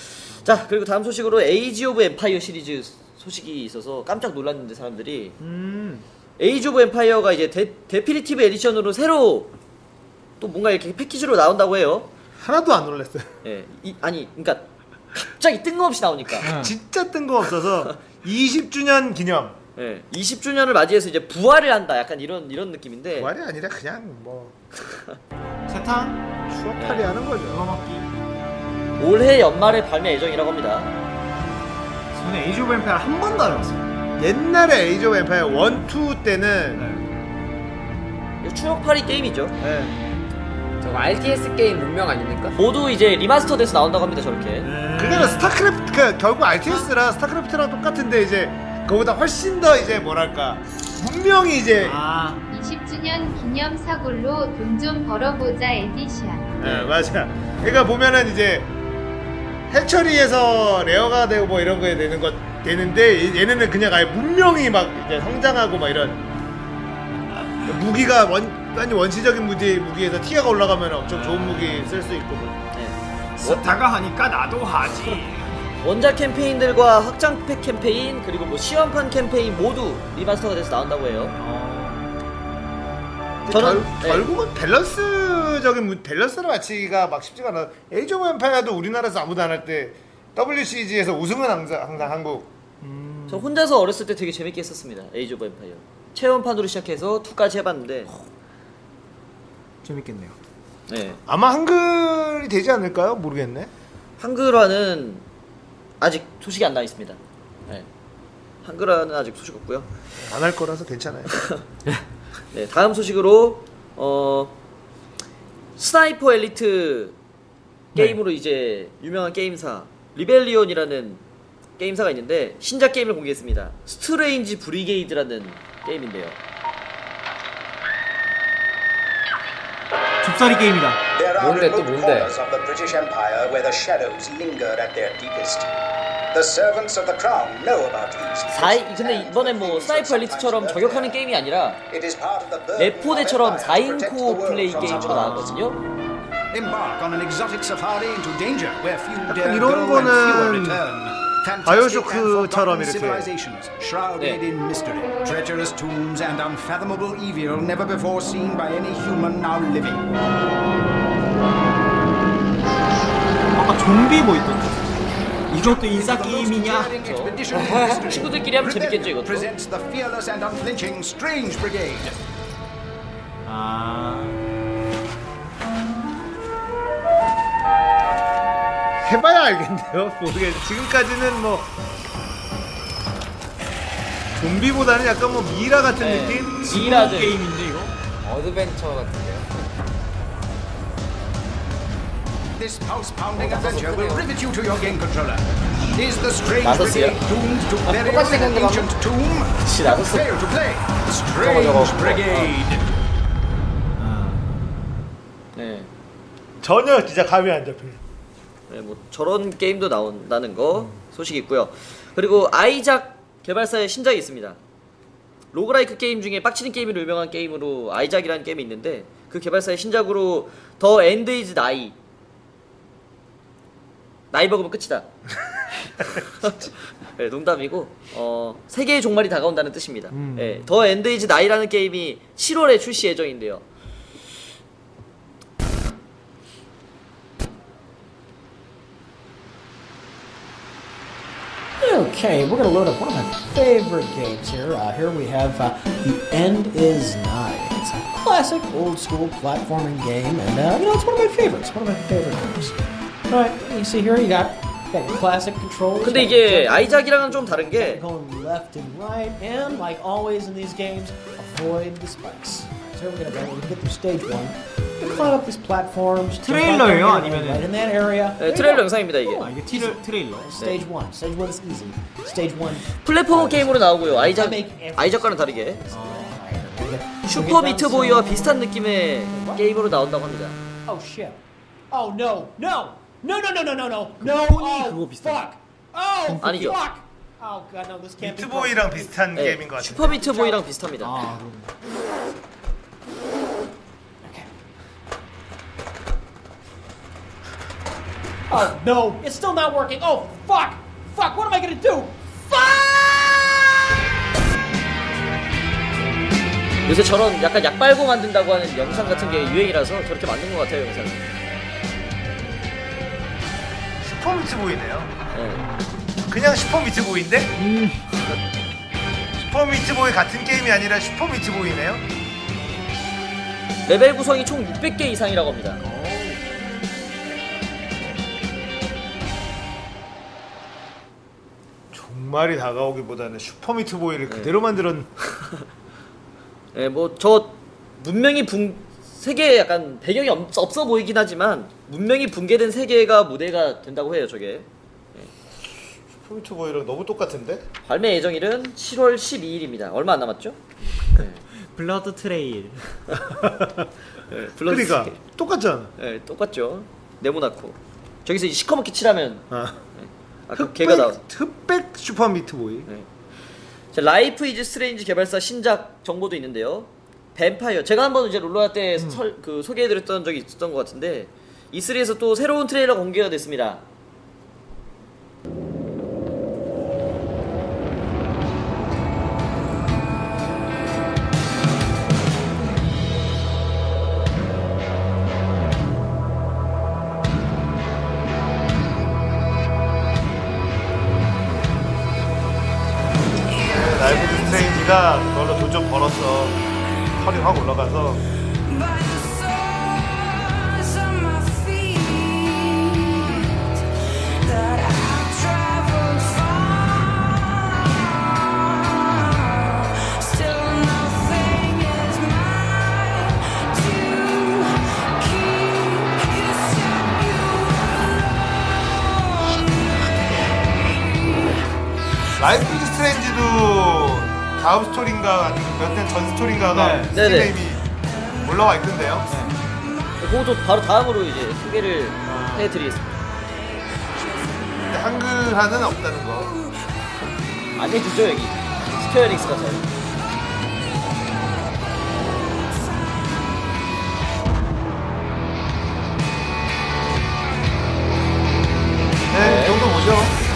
자 그리고 다음 소식으로 에이지 오브 엠파이어 시리즈 소식이 있어서 깜짝 놀랐는데 사람들이 음. 에이지 오브 엠파이어가 이제 데, 데피니티브 에디션으로 새로 또 뭔가 이렇게 패키지로 나온다고 해요. 하나도 안 놀랐어요. 예, 이, 아니 그러니까 갑자기 뜬금없이 나오니까. 진짜 뜬금없어서 이십 주년 기념. 예, 이십 주년을 맞이해서 이제 부활을 한다. 약간 이런 이런 느낌인데. 부활이 아니라 그냥 뭐 세탄 추억팔이 하는 거죠. 얼마맞기. 올해 연말에 발매 예정이라고 합니다. 저는 에이지 오브 엠파이어 한 번도 안 해봤어요. 옛날에 에이지 오브 엠파이어 일, 투 때는 네. 추억팔이 게임이죠. 네. 저거 알티에스 게임 문명 아닙니까? 모두 이제 리마스터돼서 나온다고 합니다. 저렇게. 그게는 스타크래프트 그 결국 알티에스라 스타크래프트랑 똑같은데 이제 그거보다 훨씬 더 이제 뭐랄까 분명히 이제 아. 이십 주년 기념 사골로 돈 좀 벌어보자 에디션. 네, 맞아. 그러니까 보면은 이제 해처리에서 레어가 되고 뭐 이런 거에 되는 것 되는데 얘네는 그냥 아예 문명이 막 이제 성장하고 막 이런 무기가 원 아니 원시적인 무기, 무기에서 티어가 올라가면 엄청 좋은 무기 쓸 수 있고. 네. 스타가 하니까 나도 하지. 원작 캠페인들과 확장팩 캠페인 그리고 뭐 시험판 캠페인 모두 리마스터가 돼서 나온다고 해요. 저는 네. 결국은 밸런스적인 문- 밸런스를 맞추기가 막 쉽지가 않아. 에이지 오브 엠파이어도 우리나라에서 아무도 안 할 때 더블유씨지에서 우승은 항상, 항상 한국. 저 혼자서 어렸을 때 되게 재밌게 했었습니다. 에이지 오브 엠파이어. 체험판으로 시작해서 이까지 해봤는데 재밌겠네요. 네. 아마 한글이 되지 않을까요? 모르겠네. 한글화는 아직 소식이 안 나 있습니다. 네. 한글화는 아직 소식 없고요. 안 할 거라서 괜찮아요. 네, 다음 소식으로 어 스나이퍼 엘리트 게임으로 이제 유명한 게임사 리벨리온이라는 게임사가 있는데 신작 게임을 공개했습니다. 스트레인지 브리게이드라는 게임인데요. 좁사리 게임이다. 뭔데 또 뭔데? of the British Empire where the shadows lingered at their deepest. The servants of the crown know about these. 사이 근데 이번엔 뭐 스나이퍼 엘리트처럼 저격하는 게임이 아니라 레포대처럼 사 인 코어 플레이 게임으로 나왔거든요. Embark on an exotic safari into danger where few 약간 dare 이런 go and fewer 거는 return. 바이오쇼크처럼 이렇게. Civilizations shrouded 네. in mystery, treacherous tombs and unfathomable evil never before seen by any human now living. 아까 좀비 뭐 있던데. 이것도 인싸 게임이냐? 친구들끼리 하면 재밌겠죠 이것도. Presents the fearless and unflinching Strange Brigade. 아. 해봐야 알겠네요. 모르겠. 지금까지는 뭐 좀비보다는 약간 뭐 미라 같은 네. 느낌. 미라들. 게임인데 이거. 어드벤처 같은데요. This pulse-pounding adventure will rivet you to your game controller. Is the Strange 나섰어요. Brigade doomed to bury 똑같이 in an 생겼는데 ancient tomb? 그치, 나섰어. Fail to play. Strange Brigade. 네. 전혀 진짜 감이 안 잡혀요. 네, 뭐 저런 게임도 나온다는 거 소식이 있고요. 그리고 아이작 개발사의 신작이 있습니다. 로그라이크 게임 중에 빡치는 게임으로 유명한 게임으로 아이작이라는 게임이 있는데 그 개발사의 신작으로 더 엔드 이즈 나이 나이 먹으면 끝이다. 네, 농담이고 어, 세계의 종말이 다가온다는 뜻입니다. 음. 네, 더 엔드 이즈 나이라는 게임이 칠월에 출시 예정인데요. Okay, we're gonna load up one of my favorite games here. Uh, here we have uh, The End Is Nigh. It's a classic, old-school platforming game, and uh, you know it's one of my favorites. One of my favorite games. All right, you see here you got, got your classic controls. 근데 이게 아이작이랑은 좀 다른 게 going left and right, and like always in these games, avoid the spikes. So we're gonna go. We're gonna get through stage one. We climb up these platforms. 트레일러예요? Right 아니면은? in that area. 네, 트레일러 영상입니다 이게. Oh, 이게 티를, 트레일러. Stage one. Stage one is easy. Stage one. 플랫폼 게임으로 나오고요. 아이작 아이작과는 다르게 슈퍼 미트보이와 비슷한 느낌의 게임으로 나온다고 합니다. Oh shit. Oh no. No. No no no no no no. No. Oh fuck. Oh 아니죠. fuck. Oh god no. This can't be. 미트보이랑 비슷한 네, 게임인 것 같아요. 슈퍼 미트보이랑 비슷합니다. 아, Oh no. It's still not working. Oh fuck. Fuck. What am I gonna do? 요새 저런 약간 약 빨고 만든다고 하는 영상 같은 게 유행이라서 저렇게 만든 것 같아요 영상을. 슈퍼 미트보이네요. 네. 그냥 슈퍼 미트보이인데? 음. 슈퍼 미트보이 같은 게임이 아니라 슈퍼 미트보이네요. 레벨 구성이 총 육백 개 이상이라고 합니다. 종말이 다가오기보다는 슈퍼 미트보이를 그대로 만들었. 네, 뭐 저 문명이 붕 세계에 약간 배경이 없, 없어 보이긴 하지만 문명이 붕괴된 세계가 무대가 된다고 해요 저게. 슈퍼 미트보이랑 너무 똑같은데? 발매 예정일은 칠월 십이일입니다. 얼마 안 남았죠? 네. 블러드 트레일. 네, 블러드 그러니까 트레일. 똑같잖아. 네, 똑같죠. 네모나코. 저기서 이제 시커멓게 칠하면 아. 네. 아까 걔가 나와. 흑백 슈퍼 미트보이. 네. 자, 라이프 이즈 스트레인지 개발사 신작 정보도 있는데요. 뱀파이어. 제가 한번 이제 롤러라 때 설, 그 소개해드렸던 적이 있었던 것 같은데 이쓰리에서 또 새로운 트레일러 공개가 됐습니다. 라이프 스트레인지가 그걸로 돈 좀 벌었어. 털이 확 올라가서. 라이프 이즈 스트레인지도 다음 스토리인가 아니면 몇 년 전 스토리인가가 네. 스팀 네네. 이미 올라와 있던데요. 그것도 바로 다음으로 이제 소개를 해드리겠습니다. 근데 한글화는 없다는 거. 안 해주죠 여기 스퀘어 에닉스가 잘. 네, 이 정도 보죠.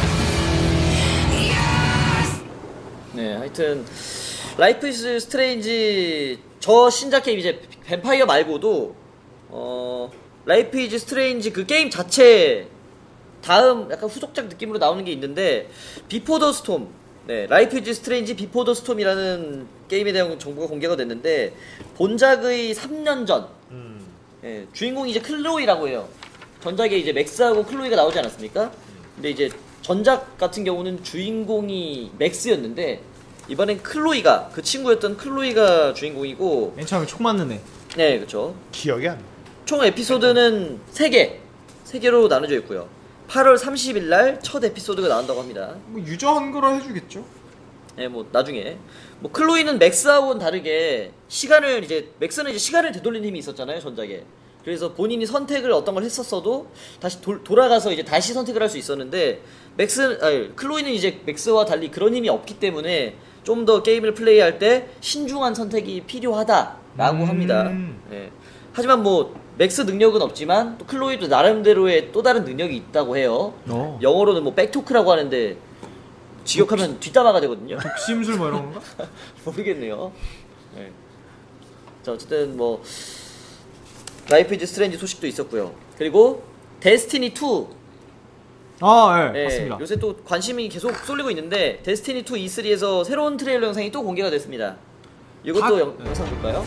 네, 하여튼 라이프 이즈 스트레인지 저 신작 게임 이제 뱀파이어 말고도 어 라이프 이즈 스트레인지 그 게임 자체 다음 약간 후속작 느낌으로 나오는 게 있는데 비포 더 스톰. 네, 라이프 이즈 스트레인지 비포 더 스톰이라는 게임에 대한 정보가 공개가 됐는데 본작의 삼 년 전. 음. 네, 주인공이 이제 클로이라고 해요. 전작에 이제 맥스하고 클로이가 나오지 않았습니까? 근데 이제 전작 같은 경우는 주인공이 맥스였는데 이번엔 클로이가 그 친구였던 클로이가 주인공이고 맨 처음에 총 맞는 애. 네, 그렇죠. 기억이 안 나. 총 에피소드는 세 개. 세 개로 나눠져 있고요. 팔월 삼십일 날 첫 에피소드가 나온다고 합니다. 뭐 유저한 거라 해주겠죠? 네, 뭐 나중에 뭐 클로이는 맥스하고는 다르게 시간을 이제 맥스는 이제 시간을 되돌리는 힘이 있었잖아요, 전작에. 그래서 본인이 선택을 어떤 걸 했었어도 다시 도, 돌아가서 이제 다시 선택을 할 수 있었는데 맥스 아니 클로이는 이제 맥스와 달리 그런 힘이 없기 때문에 좀 더 게임을 플레이할 때 신중한 선택이 필요하다라고 음. 합니다. 예. 하지만 뭐 맥스 능력은 없지만 또 클로이도 나름대로의 또 다른 능력이 있다고 해요. 어. 영어로는 뭐 백토크라고 하는데 직역하면 뒷담화가 되거든요. 독심술 뭐 이런 건가? 모르겠네요. 네. 자, 어쨌든 뭐 라이프 이즈 스트레인지 소식도 있었고요. 그리고 데스티니 투. 아, 예, 네, 맞습니다. 요새 또 관심이 계속 쏠리고 있는데 데스티니 투 이쓰리에서 새로운 트레일러 영상이 또 공개가 됐습니다. 이것도 다- 영, 영상 볼까요?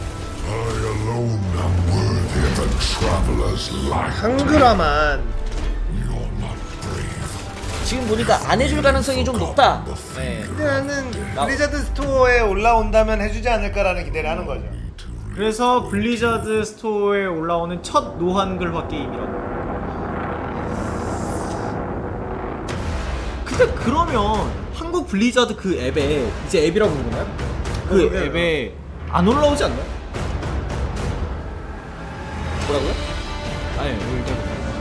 한글화만 지금 보니까 안 해줄 가능성이 좀 높다. 네. 근데 나는 블리자드 스토어에 올라온다면 해주지 않을까라는 기대를 하는 거죠. 그래서 블리자드 스토어에 올라오는 첫 노한글화 게임이라고. 근데 그러면 한국 블리자드 그 앱에 이제 앱이라고 부르나요? 그 어, 앱에 안 올라오지 않나요? 뭐라고요? 아니, 일단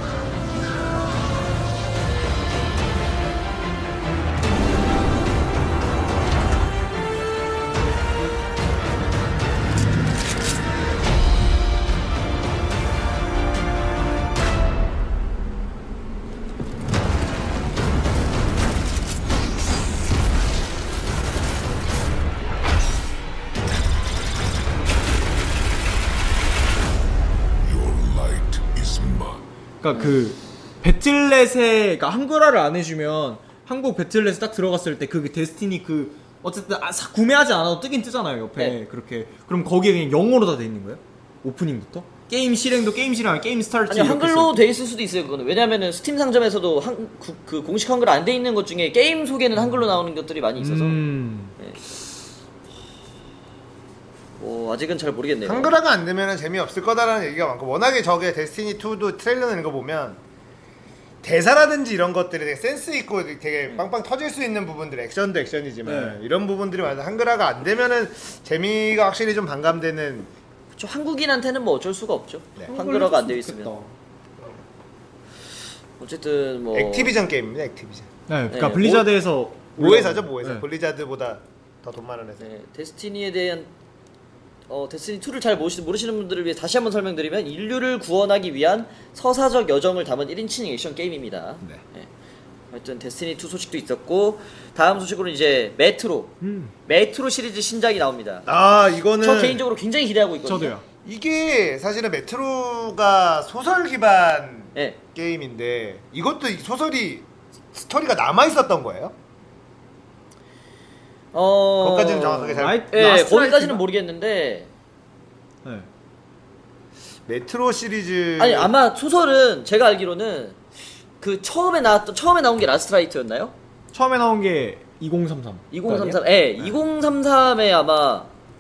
그러니까 그 배틀넷에 그러니까 한글화를 안 해주면 한국 배틀넷에 딱 들어갔을 때 그 데스티니 그 어쨌든 아, 사, 구매하지 않아도 뜨긴 뜨잖아요 옆에. 네. 그렇게 그럼 거기에 그냥 영어로 다 돼 있는 거예요? 오프닝부터? 게임 실행도 게임 실행 게임 스타트 아니 이렇게 한글로 써 있고. 돼 있을 수도 있어요. 그거는 왜냐면은 스팀 상점에서도 한, 그, 그 공식 한글 안 돼 있는 것 중에 게임 소개는 한글로 나오는 것들이 많이 있어서 음. 네. 뭐 아직은 잘 모르겠네요. 한글화가 안 되면 재미없을 거다라는 얘기가 많고 워낙에 저게 데스티니 투도 트레일러는 이거 보면 대사라든지 이런 것들이 되게 센스 있고 되게 빵빵 터질 수 있는 부분들 액션도 액션이지만 네. 이런 부분들이 많아서 한글화가 안 되면은 재미가 확실히 좀 반감되는. 저 한국인한테는 뭐 어쩔 수가 없죠. 한글화가 안 되어 있으면. 어쨌든 뭐 액티비전 게임입니다. 액티비전. 네, 그러니까 네, 블리자드에서 모회사죠 모회사. 네. 블리자드보다 더 돈 많은 회사. 네, 데스티니에 대한 어, 데스티니 투를 잘 모시, 모르시는 분들을 위해 다시 한번 설명드리면 인류를 구원하기 위한 서사적 여정을 담은 일 인칭 액션 게임입니다. 네. 네. 하여튼 데스티니 투 소식도 있었고 다음 소식으로는 이제 메트로 음. 메트로 시리즈 신작이 나옵니다. 아 이거는 저 개인적으로 굉장히 기대하고 있거든요. 저도요. 이게 사실은 메트로가 소설 기반 네. 게임인데 이것도 소설이 스토리가 남아 있었던 거예요? 어... 거기까지는 정확하게 잘 라이... 네, 거기까지는 모르겠는데 네. 메트로 시리즈 아니 아마 소설은 제가 알기로는 그 처음에 나왔던 처음에 나온 게 라스트라이트였나요? 처음에 나온 게 이공삼삼. 이공삼삼. 예, 네, 이공삼삼에 아마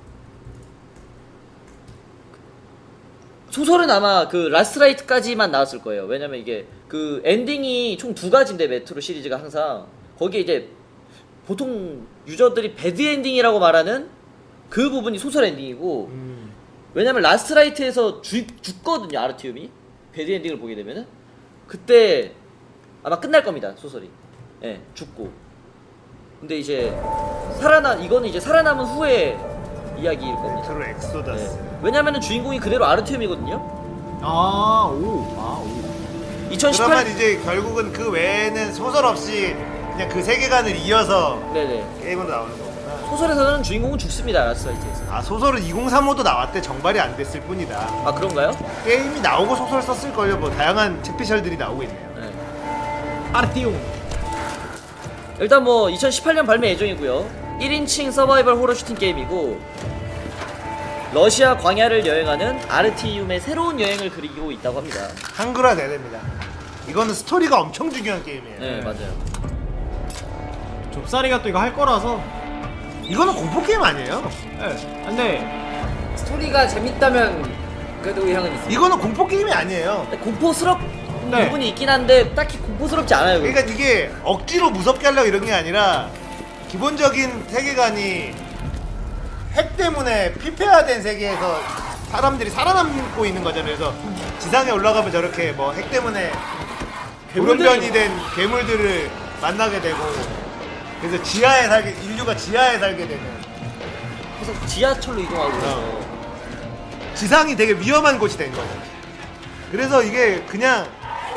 소설은 아마 그 라스트라이트까지만 나왔을 거예요. 왜냐면 이게 그 엔딩이 총 두 가지인데 메트로 시리즈가 항상 거기에 이제 보통 유저들이 배드 엔딩이라고 말하는 그 부분이 소설 엔딩이고 음. 왜냐면 라스트라이트에서 죽, 죽거든요 아르티움이 배드 엔딩을 보게 되면은 그때 아마 끝날 겁니다 소설이. 예, 네, 죽고. 근데 이제 살아나 이거는 이제 살아남은 후에 이야기일 겁니다. 메트로 엑소더스. 네. 왜냐면은 주인공이 그대로 아르티움이거든요. 아, 오, 아, 오. 이천십팔 그러면 이제 결국은 그 외에는 소설 없이 그냥 그 세계관을 이어서 네네. 게임으로 나오는 거구나. 소설에서는 주인공은 죽습니다 라스트라이트에서. 아 소설은 이공삼오도 나왔대. 정발이 안 됐을 뿐이다. 아 그런가요? 게임이 나오고 소설 썼을걸요. 뭐 다양한 책피셜들이 나오고 있네요. 네. 아르티움. 일단 뭐 이천십팔 년 발매 예정이고요. 일 인칭 서바이벌 호러 슈팅 게임이고 러시아 광야를 여행하는 아르티움의 새로운 여행을 그리고 있다고 합니다. 한글화 돼야 됩니다. 이거는 스토리가 엄청 중요한 게임이에요. 네, 맞아요. 좁사리가 또 이거 할 거라서 이거는 공포 게임 아니에요? 네. 근데 스토리가 재밌다면 그래도 의향은 있어요. 이거는 공포 게임이 아니에요. 공포스럽 네. 부분이 있긴 한데 딱히 공포스럽지 않아요. 그러니까 이게 억지로 무섭게 하려고 이런 게 아니라 기본적인 세계관이 핵 때문에 피폐화된 세계에서 사람들이 살아남고 있는 거잖아요. 그래서 지상에 올라가면 저렇게 뭐 핵 때문에 돌연변이 된 괴물들을 만나게 되고 그래서 지하에 살게 인류가 지하에 살게 되는. 그래서 지하철로 이동하고 어. 지상이 되게 위험한 곳이 된 거죠. 그래서 이게 그냥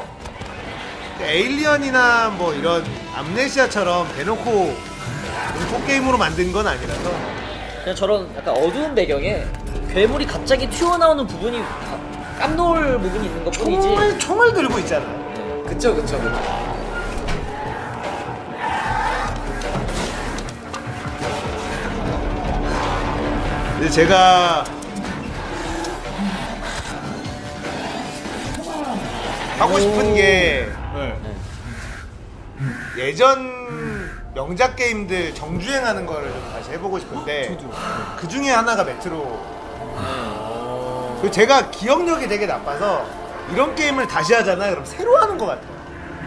에일리언이나 뭐 이런 암네시아처럼 대놓고 공포 게임으로 만든 건 아니라서 그냥 저런 약간 어두운 배경에 괴물이 갑자기 튀어나오는 부분이 깜놀 부분이 있는 것 뿐이지. 총을, 총을 들고 있잖아요. 그쵸 그쵸 그쵸. 근데 제가 하고 싶은 게 네. 예전 명작 게임들 정주행하는 거를 좀 다시 해보고 싶은데 그 중에 하나가 메트로. 그리고 제가 기억력이 되게 나빠서 이런 게임을 다시 하잖아요. 그럼 새로 하는 것 같아요.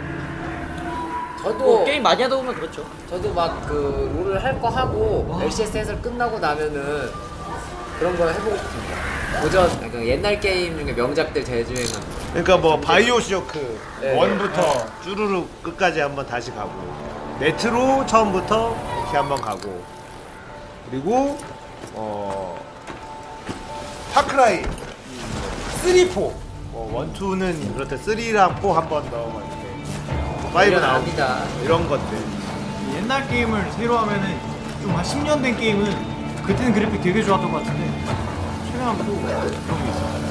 저도 뭐, 게임 많이 하다 보면 그렇죠. 저도 막 그 롤을 할 거 하고 엘씨에스 해설 끝나고 나면은 그런 거 해보고 싶습니다. 도전 그러니까 옛날 게임 중에 명작들 재주행은. 그러니까 뭐 바이오쇼크 네. 원부터 쭈루룩 끝까지 한번 다시 가고 메트로 처음부터 이렇게 한번 가고 그리고 어 파크라이 쓰리, 포 뭐 원, 투는 그렇대. 쓰리랑 포 한 번 더 이렇게 파이브 나옵니다. 이런 것들. 옛날 게임을 새로 하면은 좀 한 십 년 된 게임은 그때는 그래픽 되게 좋았던 것 같은데 최근에 하면 또 그런 게 있어.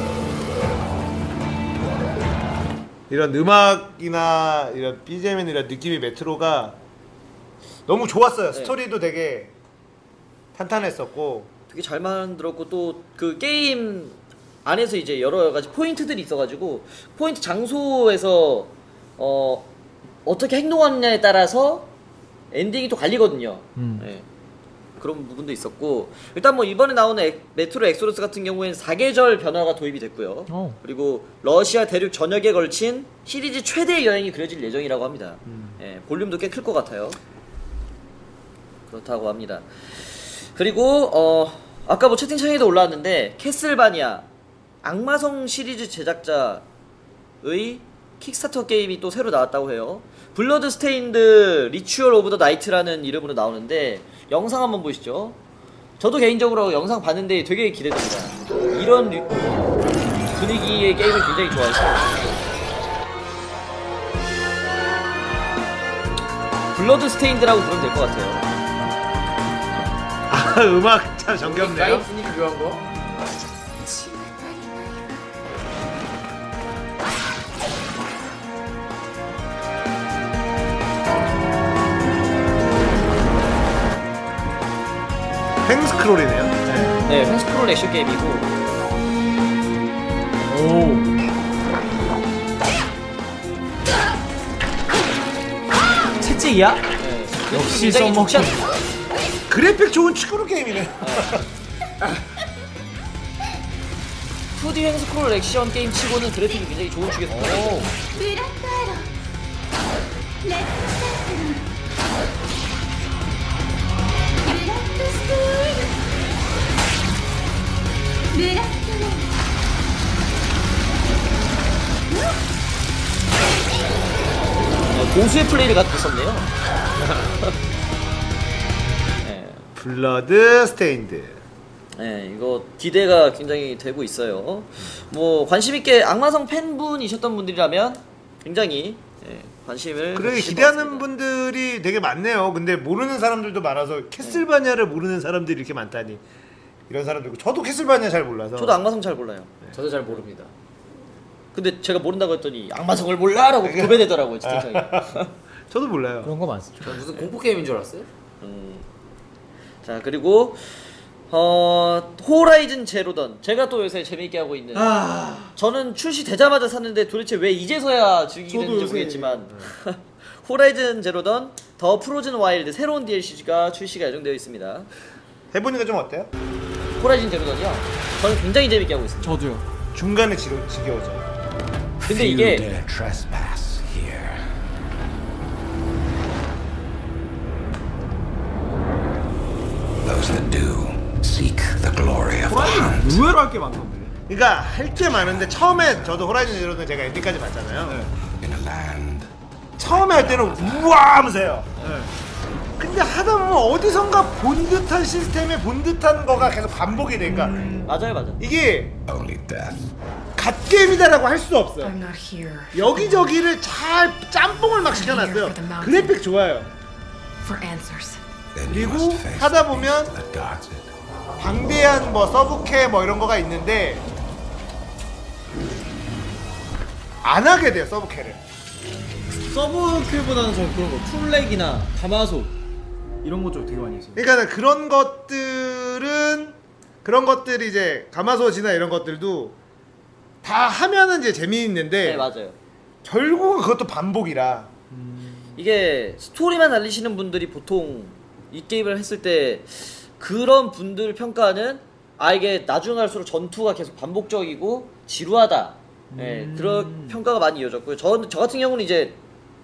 이런 음악이나 이런 비지엠이나 이런 느낌이 메트로가 너무 좋았어요. 네. 스토리도 되게 탄탄했었고 되게 잘 만들었고 또 그 게임 안에서 이제 여러 가지 포인트들이 있어가지고 포인트 장소에서 어 어떻게 행동하느냐에 따라서 엔딩이 또 갈리거든요. 음. 네. 그런 부분도 있었고 일단 뭐 이번에 나오는 엑, 메트로 엑소더스 같은 경우에는 사계절 변화가 도입이 됐고요. 오. 그리고 러시아 대륙 전역에 걸친 시리즈 최대 여행이 그려질 예정이라고 합니다. 음. 예, 볼륨도 꽤 클 것 같아요. 그렇다고 합니다. 그리고 어 아까 뭐 채팅창에도 올라왔는데 캐슬바니아 악마성 시리즈 제작자의 킥스타터 게임이 또 새로 나왔다고 해요. 블러드 스테인드 리추얼 오브 더 나이트라는 이름으로 나오는데 영상 한번 보시죠. 저도 개인적으로 영상 봤는데 되게 기대됩니다. 이런 류, 분위기의 게임을 굉장히 좋아해서 블러드 스테인드라고 부르면 될 것 같아요. 아, 음악 참 정겹네요. 라인 분위기 묘한 거. 횡스크롤이네요. 네, 네 횡스크롤 액션 게임이고. 오. 채찍이야? 네. 역시 써먹기. 그래픽 좋은 축구로 게임이네. 투디 횡스크롤 액션 게임 치고는 그래픽이 굉장히 좋은 축에 속해요. 고수의 플레이를 갖고 있었네요. 네. 블러드 스테인드. 네, 이거 기대가 굉장히 되고 있어요. 뭐 관심 있게 악마성 팬분이셨던 분들이라면 굉장히 네, 관심을 그래 기대하는 분들이 되게 많네요. 근데 모르는 사람들도 많아서 캐슬바니아를 모르는 사람들이 이렇게 많다니 이런 사람들고 저도 캐슬바니아 잘 몰라서. 저도 악마성 잘 몰라요. 네. 저도 잘 모릅니다. 근데 제가 모른다고 했더니 악마성을 몰라라고 도배되더라고요 채팅창에. 저도 몰라요. 그런 거 많죠. 저 무슨 공포 게임인 줄 알았어요. 음. 자 그리고 어 호라이즌 제로던 제가 또 요새 재미있게 하고 있는. 아... 저는 출시되자마자 샀는데 도대체 왜 이제서야 즐기는지 모르겠지만 호라이즌 제로던 더 프로즌 와일드 새로운 디엘씨가 출시가 예정되어 있습니다. 해보니까 좀 어때요? 호라이즌 제로던이요? 저는 굉장히 재밌게 하고 있습니다. 저도요. 중간에 지루, 지겨워져. 근데 이게 trespass here. Those that do seek the glory of the hunt. 의외로 할 게 많던데. 그러니까 할 게 많은데 처음에 저도 호라이즌 제로는 제가 엔딩까지 봤잖아요. 네. In a land. 처음에 할 때는 우와 하면서 해요. 네. 근데 하다 보면 어디선가 본 듯한 시스템에 본 듯한 거가 계속 반복이 되니까 음... 맞아요 맞아요. 이게 Only death. 갓게임이다라고 할 수 없어요. 여기저기를 잘 짬뽕을 막 시켜놨어요. 그래픽 좋아요. 그리고 하다 보면 방대한 뭐 서브캐 뭐 이런 거가 있는데 안 하게 돼요 서브캐를. 서브캐보다는 저 그런 거 툴렉이나 가마솥 이런 거 좀 되게 많이 했어요. 그러니까 그런 것들은 그런 것들이 이제 가마솥이나 이런 것들도 다 하면은 이제 재미있는데 네 맞아요. 결국은 그것도 반복이라 음... 이게 스토리만 알리시는 분들이 보통 이 게임을 했을 때 그런 분들 평가는 아 이게 나중 갈수록 전투가 계속 반복적이고 지루하다. 음... 네, 그런 평가가 많이 이어졌고요. 저, 저 같은 경우는 이제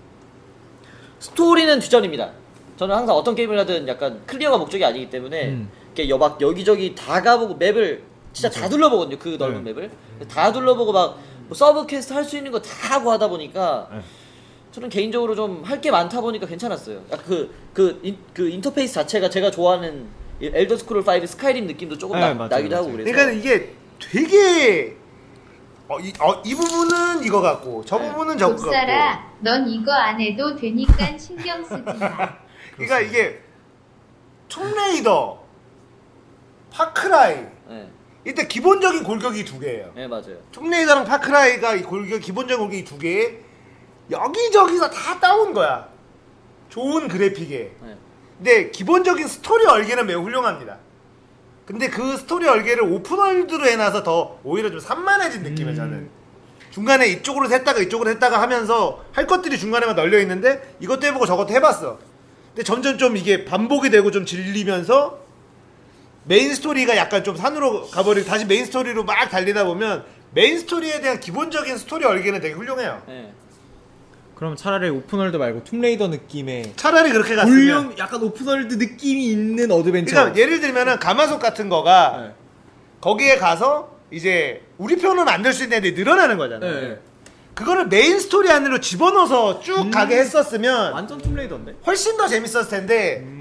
스토리는 뒷전입니다. 저는 항상 어떤 게임을 하든 약간 클리어가 목적이 아니기 때문에 음. 이렇게 여박 여기저기 다 가보고 맵을 진짜 그렇죠. 다 둘러보거든요. 그 넓은 네. 맵을 다 둘러보고 막 뭐 서브 퀘스트 할 수 있는 거 다 하고 하다 보니까 네. 저는 개인적으로 좀 할 게 많다 보니까 괜찮았어요. 그, 그, 인, 그 인터페이스 자체가 제가 좋아하는 엘더 스크롤 파이브 스카이림 느낌도 조금 네, 나, 맞아요, 나기도 맞아요. 하고 그래서 그러니까 이게 되게 어, 이, 어, 이 부분은 이거 같고 저 부분은 저거 같고 독사라 넌 이거 안 해도 되니까 신경 쓰지 마. 그러니까 이게 톰레이더 파크라이 네. 일단 기본적인 골격이 두 개예요. 네 맞아요. 톰레이더랑 파크라이가 이 골격 기본적인 골격이 두 개에 여기저기서 다 따온 거야. 좋은 그래픽에. 네. 근데 기본적인 스토리 얼개는 매우 훌륭합니다. 근데 그 스토리 얼개를 오픈월드로 해놔서 더 오히려 좀 산만해진 느낌이에요. 저는 음. 중간에 이쪽으로 했다가 이쪽으로 했다가 하면서 할 것들이 중간에만 널려 있는데 이것도 해보고 저것도 해봤어. 근데 점점 좀 이게 반복이 되고 좀 질리면서 메인 스토리가 약간 좀 산으로 가버리고 다시 메인 스토리로 막 달리다 보면 메인 스토리에 대한 기본적인 스토리 얼개는 되게 훌륭해요. 네. 그럼 차라리 오픈월드 말고 툼레이더 느낌의 차라리 그렇게 갔으면 볼륨 약간 오픈월드 느낌이 있는 어드벤처. 그러니까 예를 들면은 가마솥 같은 거가 네. 거기에 가서 이제 우리 편은 만들 수 있는데 늘어나는 거잖아요. 네. 그거를 메인 스토리 안으로 집어넣어서 쭉 음, 가게 했었으면 완전 툼레이더인데? 훨씬 더 재밌었을 텐데 음.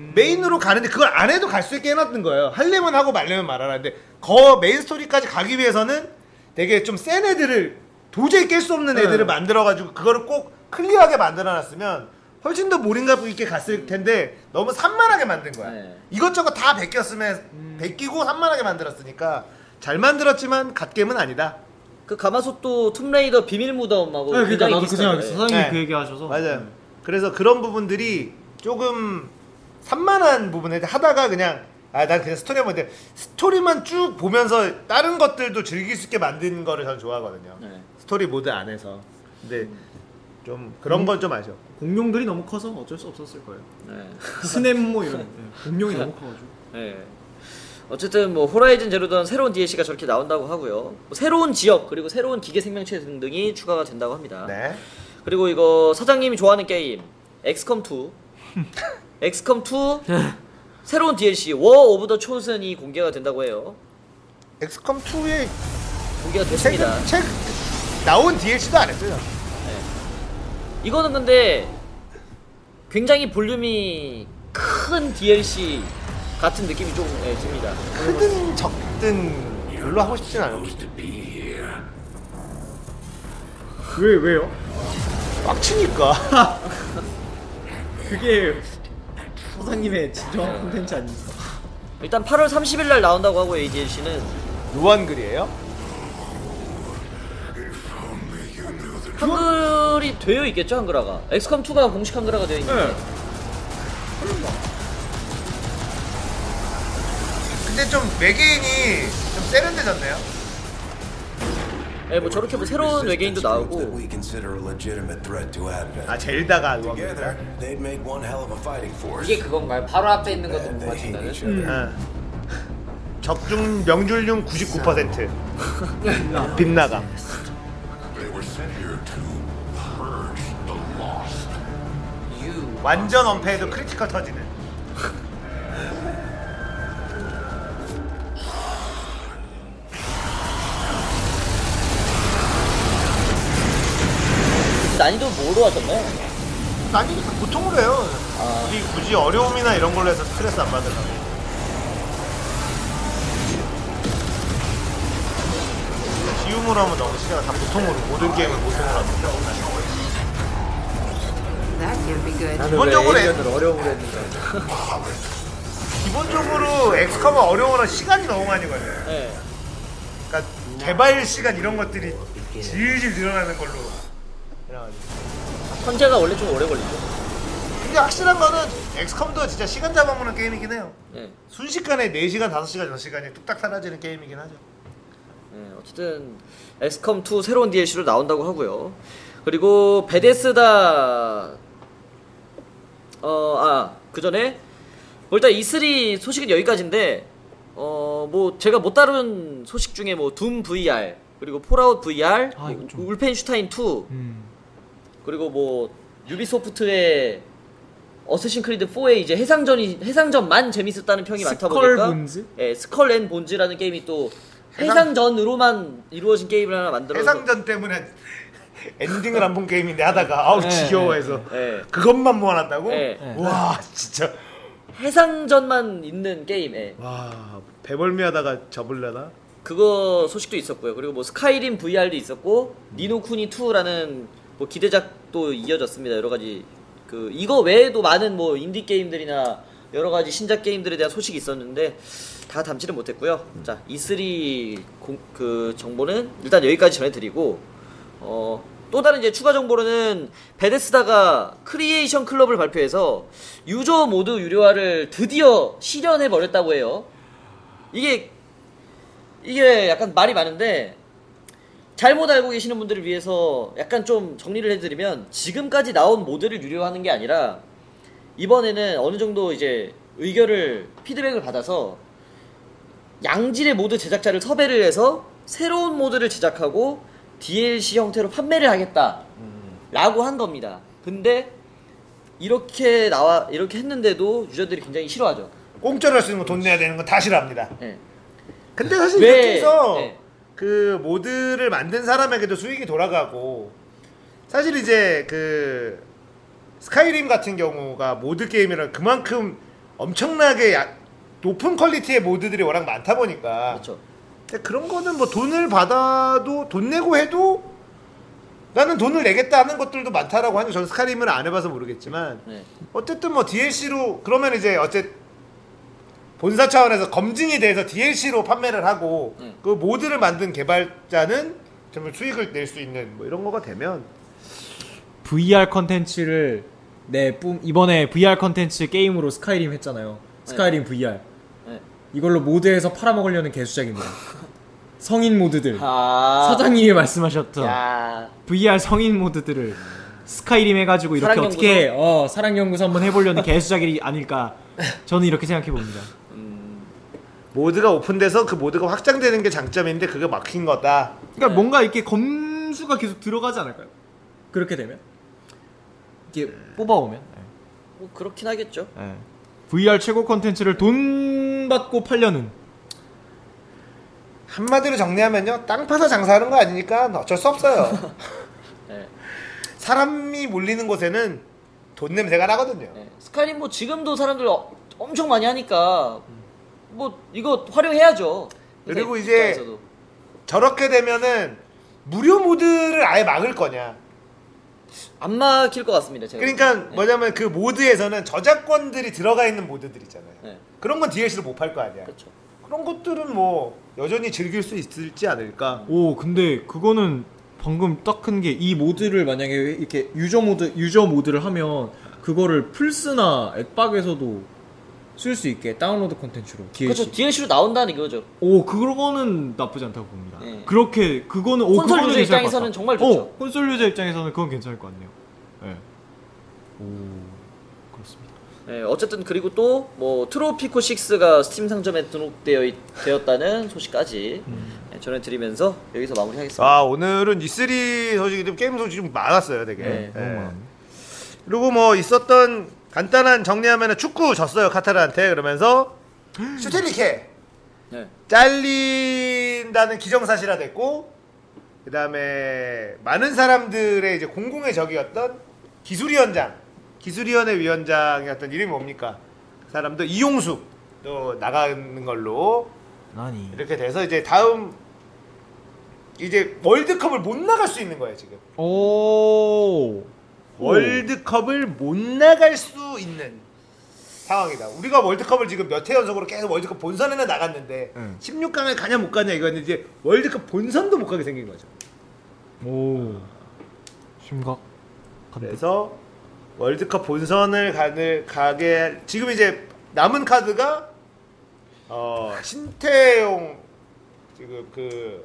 메인으로 가는데 그걸 안 해도 갈 수 있게 해놨던 거예요. 하려면 하고 말려면 말하라는데 거 메인 스토리까지 가기 위해서는 되게 좀 센 애들을 도저히 깰 수 없는 애들을 네. 만들어가지고 그거를 꼭 클리어하게 만들어놨으면 훨씬 더 몰입감 있게 갔을 텐데 너무 산만하게 만든 거야. 네. 이것저것 다 베꼈으면 음. 베끼고 산만하게 만들었으니까 잘 만들었지만 갓겜은 아니다. 그 가마솥도 툼레이더 비밀 무덤하고 네, 그러니까 굉장히 나도 그 비슷한 생각했어. 거예요. 사장님이 네. 그 얘기 하셔서. 맞아요. 그래서 그런 부분들이 조금 산만한 부분에 하다가 그냥 아 난 그냥 스토리 한번 데 스토리만 쭉 보면서 다른 것들도 즐길 수 있게 만든 거를 저는 좋아하거든요. 네. 스토리 모드 안에서. 근데 좀 그런 음. 건 좀 아쉬워. 공룡들이 너무 커서 어쩔 수 없었을 거예요. 네. 스냅 뭐 이런 네. 공룡이 너무 커가지고. 네. 어쨌든 뭐 호라이즌 제로던 새로운 디엘씨가 저렇게 나온다고 하고요. 뭐 새로운 지역 그리고 새로운 기계 생명체 등등이 추가가 된다고 합니다. 네. 그리고 이거 사장님이 좋아하는 게임 엑스컴 투 엑스컴 투 새로운 디엘씨 워 오브 더 초슨이 공개가 된다고 해요. 엑스컴 투에 공개가 됐습니다. 책, 책 나온 디엘씨도 안 했어요. 네. 이거는 근데 굉장히 볼륨이 큰 디엘씨 같은 느낌이 좀 네, 듭니다. 크든 적든 별로 하고 싶진 않아요. 왜 왜요? 빡치니까. 그게 사장님의 진정한 콘텐츠 아닙니까? 일단 팔월 삼십일 날 나온다고 하고요. 이 디엘씨는 요한글이에요? 한글이 되어 있겠죠, 한글화가. 엑스컴 투가 공식 한글화가 되어 있는데. 네. 근데 좀 외계인이 좀 세련돼졌네요. 네, 뭐 저렇게 뭐 새로운 외계인도 나오고. 아 젤다가 이게 그건가요? 바로 앞에 있는 것도 못 맞춘다는? 음. 적중 명중률 구십구 퍼센트. 빗나가. 완전 언패해도 크리티컬 터지는. 난이도 뭐로 하셨나요? 난이도 보통으로 해요. 아. 우리 굳이 어려움이나 이런 걸로 해서 스트레스 안 받으려고. 쉬움으로 하면 너무 시간 다 보통으로 모든 게임을 보통으로 합니다. 기본적으로 애- 어려움을 했는데. 기본적으로 엑스컴은 어려워라 시간이 너무 많이 걸려요. 네. 그러니까 개발 시간 이런 것들이 질질 늘어나는 걸로. 현재가 원래 좀 오래 걸리죠. 근데 확실한 거는 엑스컴도 진짜 시간 잡아먹는 게임이긴 해요. 네. 순식간에 네 시간, 다섯 시간, 여섯 시간이 뚝딱 사라지는 게임이긴 하죠. 네, 어쨌든 엑스컴 투 새로운 디엘씨로 나온다고 하고요. 그리고 베데스다 어, 아, 그 전에 뭐 일단 이쓰리 소식은 여기까지인데 어, 뭐 제가 못 다룬 소식 중에 뭐 둠 브이알 그리고 폴아웃 브이알, 아, 이거 좀- 울펜슈타인 투 음. 그리고 뭐 유비소프트의 어쌔신 크리드 포의 이제 해상전이 해상전만 재밌었다는 평이 많다 스컬 보니까 본즈? 예, 스컬 앤 본즈라는 게임이 또 해상전으로만 이루어진 게임을 하나 만들어서 해상전 때문에 엔딩을 안 본 게임인데 하다가 아우 네, 지겨워해서 예. 그것만 모아놨다고? 예. 와 진짜 해상전만 있는 게임. 예. 와 배멀미하다가 접을려나? 그거 소식도 있었고요. 그리고 뭐 스카이림 브이알도 있었고 니노쿠니 투라는 뭐 기대작도 이어졌습니다. 여러 가지 그 이거 외에도 많은 뭐 인디 게임들이나 여러 가지 신작 게임들에 대한 소식이 있었는데 다 담지는 못했고요. 자, 이쓰리 공, 그 정보는 일단 여기까지 전해드리고 어, 또 다른 이제 추가 정보로는 베데스다가 크리에이션 클럽을 발표해서 유저 모드 유료화를 드디어 실현해 버렸다고 해요. 이게 이게 약간 말이 많은데 잘못 알고 계시는 분들을 위해서 약간 좀 정리를 해드리면 지금까지 나온 모드를 유료화하는 게 아니라 이번에는 어느 정도 이제 의견을 피드백을 받아서 양질의 모드 제작자를 섭외를 해서 새로운 모드를 제작하고 디엘씨 형태로 판매를 하겠다 라고 한 겁니다. 근데 이렇게 나와 이렇게 했는데도 유저들이 굉장히 싫어하죠. 공짜로 할 수 있는 거 돈 내야 되는 건 다 싫어합니다. 네. 근데 사실 왜- 이렇게 해서 네. 그 모드를 만든 사람에게도 수익이 돌아가고 사실 이제 그 스카이림 같은 경우가 모드 게임이라 그만큼 엄청나게 야, 높은 퀄리티의 모드들이 워낙 많다 보니까. 그렇죠. 근데 그런 거는 뭐 돈을 받아도 돈 내고 해도 나는 돈을 내겠다 하는 것들도 많다라고 하니까 저는 스카림을 안 해봐서 모르겠지만 네. 어쨌든 뭐 디엘씨로 그러면 이제 어쨌든 본사 차원에서 검증이 돼서 디엘씨로 판매를 하고 네. 그 모드를 만든 개발자는 정말 수익을 낼 수 있는 뭐 이런 거가 되면 브이알 컨텐츠를 네 뿜 이번에 브이알 컨텐츠 게임으로 스카이림 했잖아요. 스카이림 네. 브이알. 네. 이걸로 모드에서 팔아먹으려는 개수작입니다. 성인 모드들. 아~ 사장님이 말씀하셨던 야~ 브이알 성인 모드들을 스카이림 해가지고 이렇게 사랑연구소? 어떻게 어 사랑연구소 한번 해보려는 개수작이 아닐까 저는 이렇게 생각해 봅니다. 음... 모드가 오픈돼서 그 모드가 확장되는 게 장점인데 그게 막힌 거다. 그러니까 네. 뭔가 이렇게 검수가 계속 들어가지 않을까요? 그렇게 되면 이게 뽑아오면 네. 뭐 그렇긴 하겠죠. 네. 브이알 최고 컨텐츠를 돈 받고 팔려는 한마디로 정리하면요 땅 파서 장사하는 거 아니니까 어쩔 수 없어요. 네. 사람이 몰리는 곳에는 돈 냄새가 나거든요. 네. 스카이림 뭐 지금도 사람들 어, 엄청 많이 하니까 뭐 이거 활용해야죠. 그리고 이제 입장에서도. 저렇게 되면은 무료 모드를 아예 막을 거냐? 안 막힐 것 같습니다. 제가. 그러니까 네. 뭐냐면 그 모드에서는 저작권들이 들어가 있는 모드들 있잖아요. 네. 그런 건 디엘씨로 못 팔 거 아니야. 그렇죠. 그런 것들은 뭐 여전히 즐길 수 있을지 않을까. 오 근데 그거는 방금 딱 큰 게 이 모드를 만약에 이렇게 유저 모드 유저 모드를 하면 그거를 플스나 엑박에서도 쓸 수 있게 다운로드 콘텐츠로 디엘씨. 그렇죠. 디엘씨로 나온다는 이거죠. 오 그거는 나쁘지 않다고 봅니다. 네. 그렇게 그거는 오, 콘솔 그거는 유저 입장에서는 정말 좋죠. 어, 콘솔 유저 입장에서는 그건 괜찮을 것 같네요. 네. 오 그렇습니다. 네, 어쨌든 그리고 또 뭐 트로피코 식스가 스팀 상점에 등록되어 있, 되었다는 소식까지 음. 네, 전해드리면서 여기서 마무리하겠습니다. 아 오늘은 이쓰리 소식이 게임 소식이 좀 많았어요, 되게. 네, 네. 너무 많네. 그리고 뭐 있었던 간단한 정리하면 축구 졌어요 카타르한테. 그러면서 슈틸리케 네. 잘린다는 기정사실화 됐고, 그 다음에 많은 사람들의 이제 공공의 적이었던 기술위원장, 기술위원회 위원장이었던 이름이 뭡니까? 그 사람도 이용숙도 나가는 걸로 아니. 이렇게 돼서 이제 다음 이제 월드컵을 못 나갈 수 있는 거예요 지금. 오. 월드컵을 못 나갈 수 있는 상황이다. 우리가 월드컵을 지금 몇 해 연속으로 계속 월드컵 본선에는 나갔는데 응. 십육 강을 가냐 못 가냐 이거는 이제 월드컵 본선도 못 가게 생긴 거죠. 오. 심각. 그래서 월드컵 본선을 가는 가게 지금 이제 남은 카드가 어 신태용 지금 그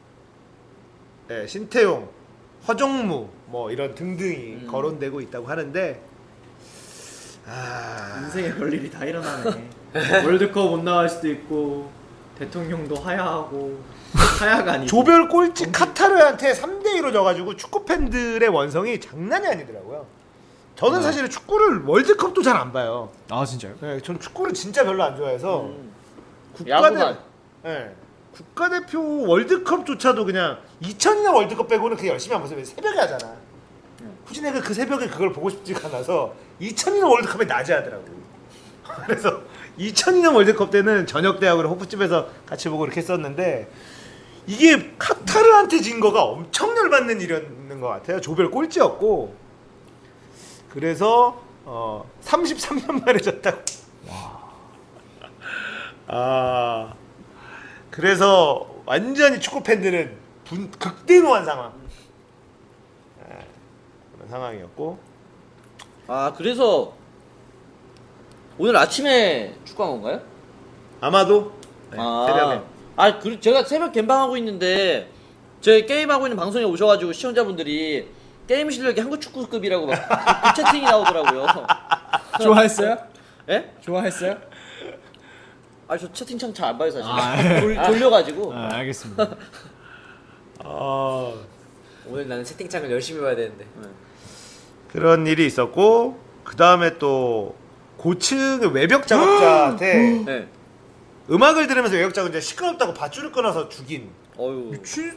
네, 신태용, 허정무 뭐 이런 등등이 음. 거론되고 있다고 하는데 아... 인생에 별일이 다 일어나네. 월드컵 못 나갈 수도 있고 대통령도 하야하고 하야가 아니고 조별 꼴찌 카타르한테 삼 대 이로 져가지고 축구 팬들의 원성이 장난이 아니더라고요. 저는 아. 사실 축구를 월드컵도 잘 안 봐요. 아 진짜요? 네, 전 축구를 진짜 별로 안 좋아해서 음. 국가대 야구만. 네, 국가대표 월드컵조차도 그냥 이천 년 월드컵 빼고는 그냥 열심히 안 보세요. 새벽에 하잖아. 굳이 내가 그 새벽에 그걸 보고 싶지가 않아서 이천 년 월드컵에 낮에 하더라고. 그래서 이천 년 월드컵 때는 저녁 대학으로 호프집에서 같이 보고 이렇게 했었는데 이게 카타르한테 진 거가 엄청 열받는 일이었는 것 같아요. 조별 꼴찌였고 그래서 어, 삼십삼 년 만에 졌다고. 아 그래서 완전히 축구 팬들은 분, 극대노한 상황. 네, 그런 상황이었고. 아 그래서 오늘 아침에 축구한 건가요? 아마도 네, 아, 새벽에. 아, 그 제가 새벽 gem방하고 있는데 저희 게임하고 있는 방송에 오셔가지고 시청자분들이 게임 실력이 한국 축구급이라고 막 그 채팅이 나오더라고요. 좋아했어요? 예? 좋아했어요? 아, 저 채팅창 잘 안 봐요 사실. 아, 돌, 돌려가지고. 아, 알겠습니다. 어, 오늘 나는 채팅창을 열심히 봐야 되는데. 네. 그런 일이 있었고 그 다음에 또 고층의 외벽 작업자한테 네. 음악을 들으면서 외벽 작업자 시끄럽다고 밧줄을 끊어서 죽인. 어유. 미친.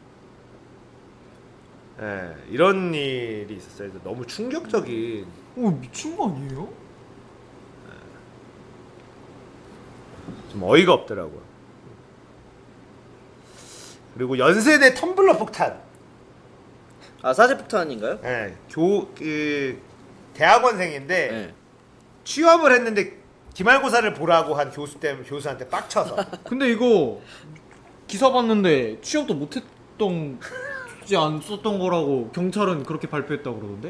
네, 이런 일이 있었어요. 너무 충격적인. 오 미친 거 아니에요? 좀 어이가 없더라고요. 그리고 연세대 텀블러 폭탄. 아 사제 폭탄인가요? 네, 교 그 대학원생인데 네. 취업을 했는데 기말고사를 보라고 한 교수 때문에 교수한테 빡쳐서. 근데 이거 기사 봤는데 취업도 못했던 안 썼던 거라고 경찰은 그렇게 발표했다고 그러던데?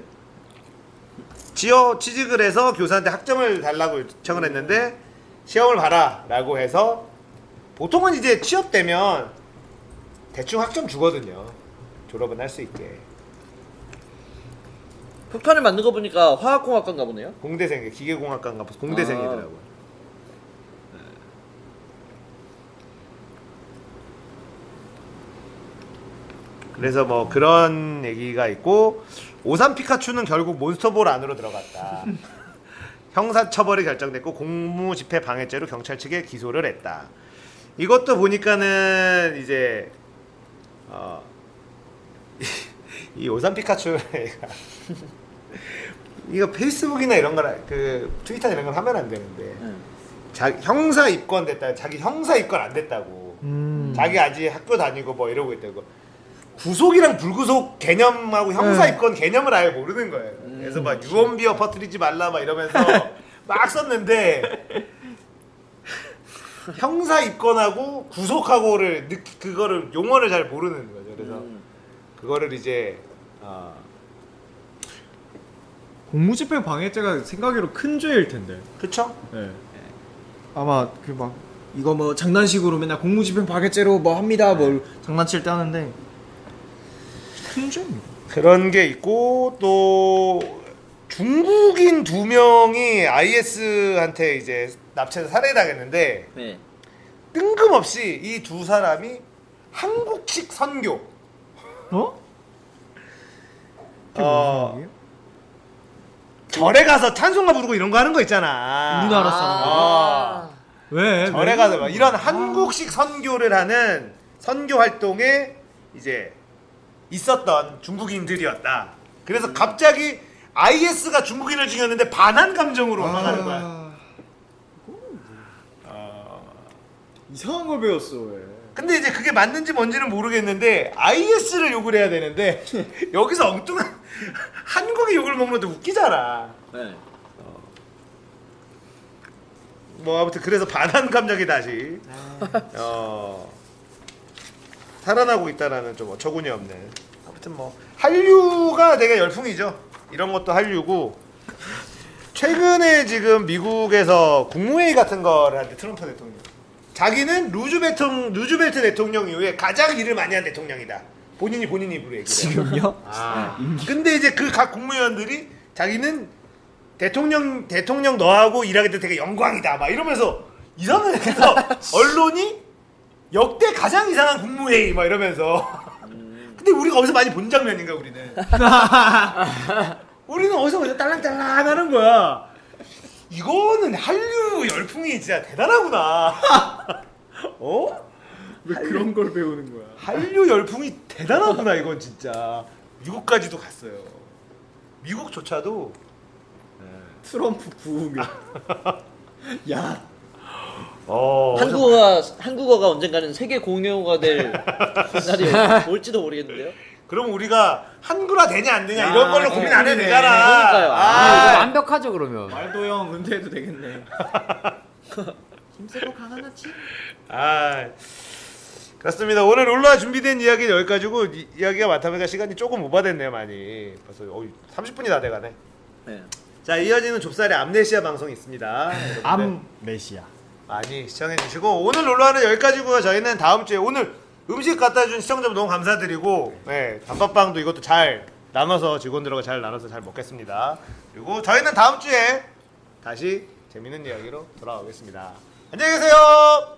지어 취직을 해서 교사한테 학점을 달라고 요청을 했는데 시험을 봐라 라고 해서 보통은 이제 취업되면 대충 학점 주거든요. 졸업은 할 수 있게. 폭탄을 만든 거 보니까 화학공학과인가 보네요. 공대생, 기계공학과인가 보서 공대생이더라고요. 아. 그래서 뭐 그런 얘기가 있고 오삼 피카츄는 결국 몬스터볼 안으로 들어갔다. 형사처벌이 결정됐고 공무집행 방해죄로 경찰 측에 기소를 했다. 이것도 보니까는 이제 어, 이 오삼 피카츄가 이거 페이스북이나 이런 거라 그 트위터 이런 걸 하면 안 되는데 음. 자, 형사 입건 됐다. 자기 형사 입건 안 됐다고. 음. 자기 아직 학교 다니고 뭐 이러고 있다고. 구속이랑 불구속 개념하고 형사 네. 입건 개념을 아예 모르는 거예요. 음. 그래서 막 유언비어 퍼뜨리지 말라 막 이러면서 막 썼는데 형사 입건하고 구속하고를 느, 그거를 용어를 잘 모르는 거죠. 그래서 음. 그거를 이제 어, 공무집행 방해죄가 생각외로 큰 죄일 텐데. 그쵸? 네. 아마 그 막 이거 뭐 장난식으로 맨날 공무집행 방해죄로 뭐 합니다 뭘 장난칠 때 하는데 큰 죄입니다. 그런 게 있고 또 중국인 두 명이 아이에스한테 이제 납치해서 살해당했는데 네. 뜬금없이 이 두 사람이 한국식 선교. 어? 어, 절에 가서 찬송가 부르고 이런 거 하는 거 있잖아. 우리나라 사람들. 아. 왜? 절에 왜? 가서 막 이런 한국식 선교를 하는 선교 활동에 이제 있었던 중국인들이었다. 그래서 갑자기 아이에스가 중국인을 죽였는데 반한 감정으로 올라가는 거야. 어... 이상한 걸 배웠어. 왜? 근데 이제 그게 맞는지 뭔지는 모르겠는데 아이에스를 욕을 해야 되는데 여기서 엉뚱한 한국의 욕을 먹는 것도 웃기잖아. 네. 뭐 아무튼 그래서 반한 감정이 다시 어, 살아나고 있다라는 좀 어처구니 없는. 아무튼 뭐 한류가 되게 열풍이죠. 이런 것도 한류고 최근에 지금 미국에서 국무회의 같은 거를 하는데 트럼프 대통령 자기는 루즈벨트, 루즈벨트 대통령 이후에 가장 일을 많이 한 대통령이다. 본인이 본인 입으로 얘기해요. 지금요? 아. 근데 이제 그 각 국무위원들이 자기는 대통령 대통령 너하고 일하게 돼 되게 영광이다. 막 이러면서 이상한 그래서 언론이 역대 가장 이상한 국무회의 막 이러면서. 근데 우리가 어디서 많이 본 장면인가 우리는. 우리는 어디서 그냥 딸랑딸랑 하는 거야. 이거는 한류 열풍이 진짜 대단하구나. 어? 왜 그런 걸 배우는 거야? 한류 열풍이 대단하구나 이건 진짜. 미국까지도 갔어요. 미국조차도 트럼프 부흥. 야. 어. 한국어가 한국어가 언젠가는 세계 공용어가 될 날이 올지도 모르겠는데요. 그럼 우리가 한글화 되냐 안 되냐 이런 걸로 고민 안 해도 되잖아. 그러니까요. 아, 이거 완벽하죠 그러면. 말도 형 은퇴해도 되겠네. 김세고 강하나치? 아 그렇습니다. 오늘 롤러와 준비된 이야기는 여기까지고 이, 이야기가 많다 보니까 시간이 조금 오버됐네요 많이. 벌써 어, 삼십 분이 다 돼가네. 네. 자 이어지는 좁쌀의 암네시아 방송이 있습니다. 암네시아 많이 시청해주시고 오늘 롤러는 여기까지고요. 저희는 다음 주에 오늘 음식 갖다준 시청자분 너무 감사드리고 네, 단팥빵도 이것도 잘 나눠서 직원들하고 잘 나눠서 잘 먹겠습니다. 그리고 저희는 다음 주에 다시 재밌는 이야기로 돌아오겠습니다. 안녕히 계세요.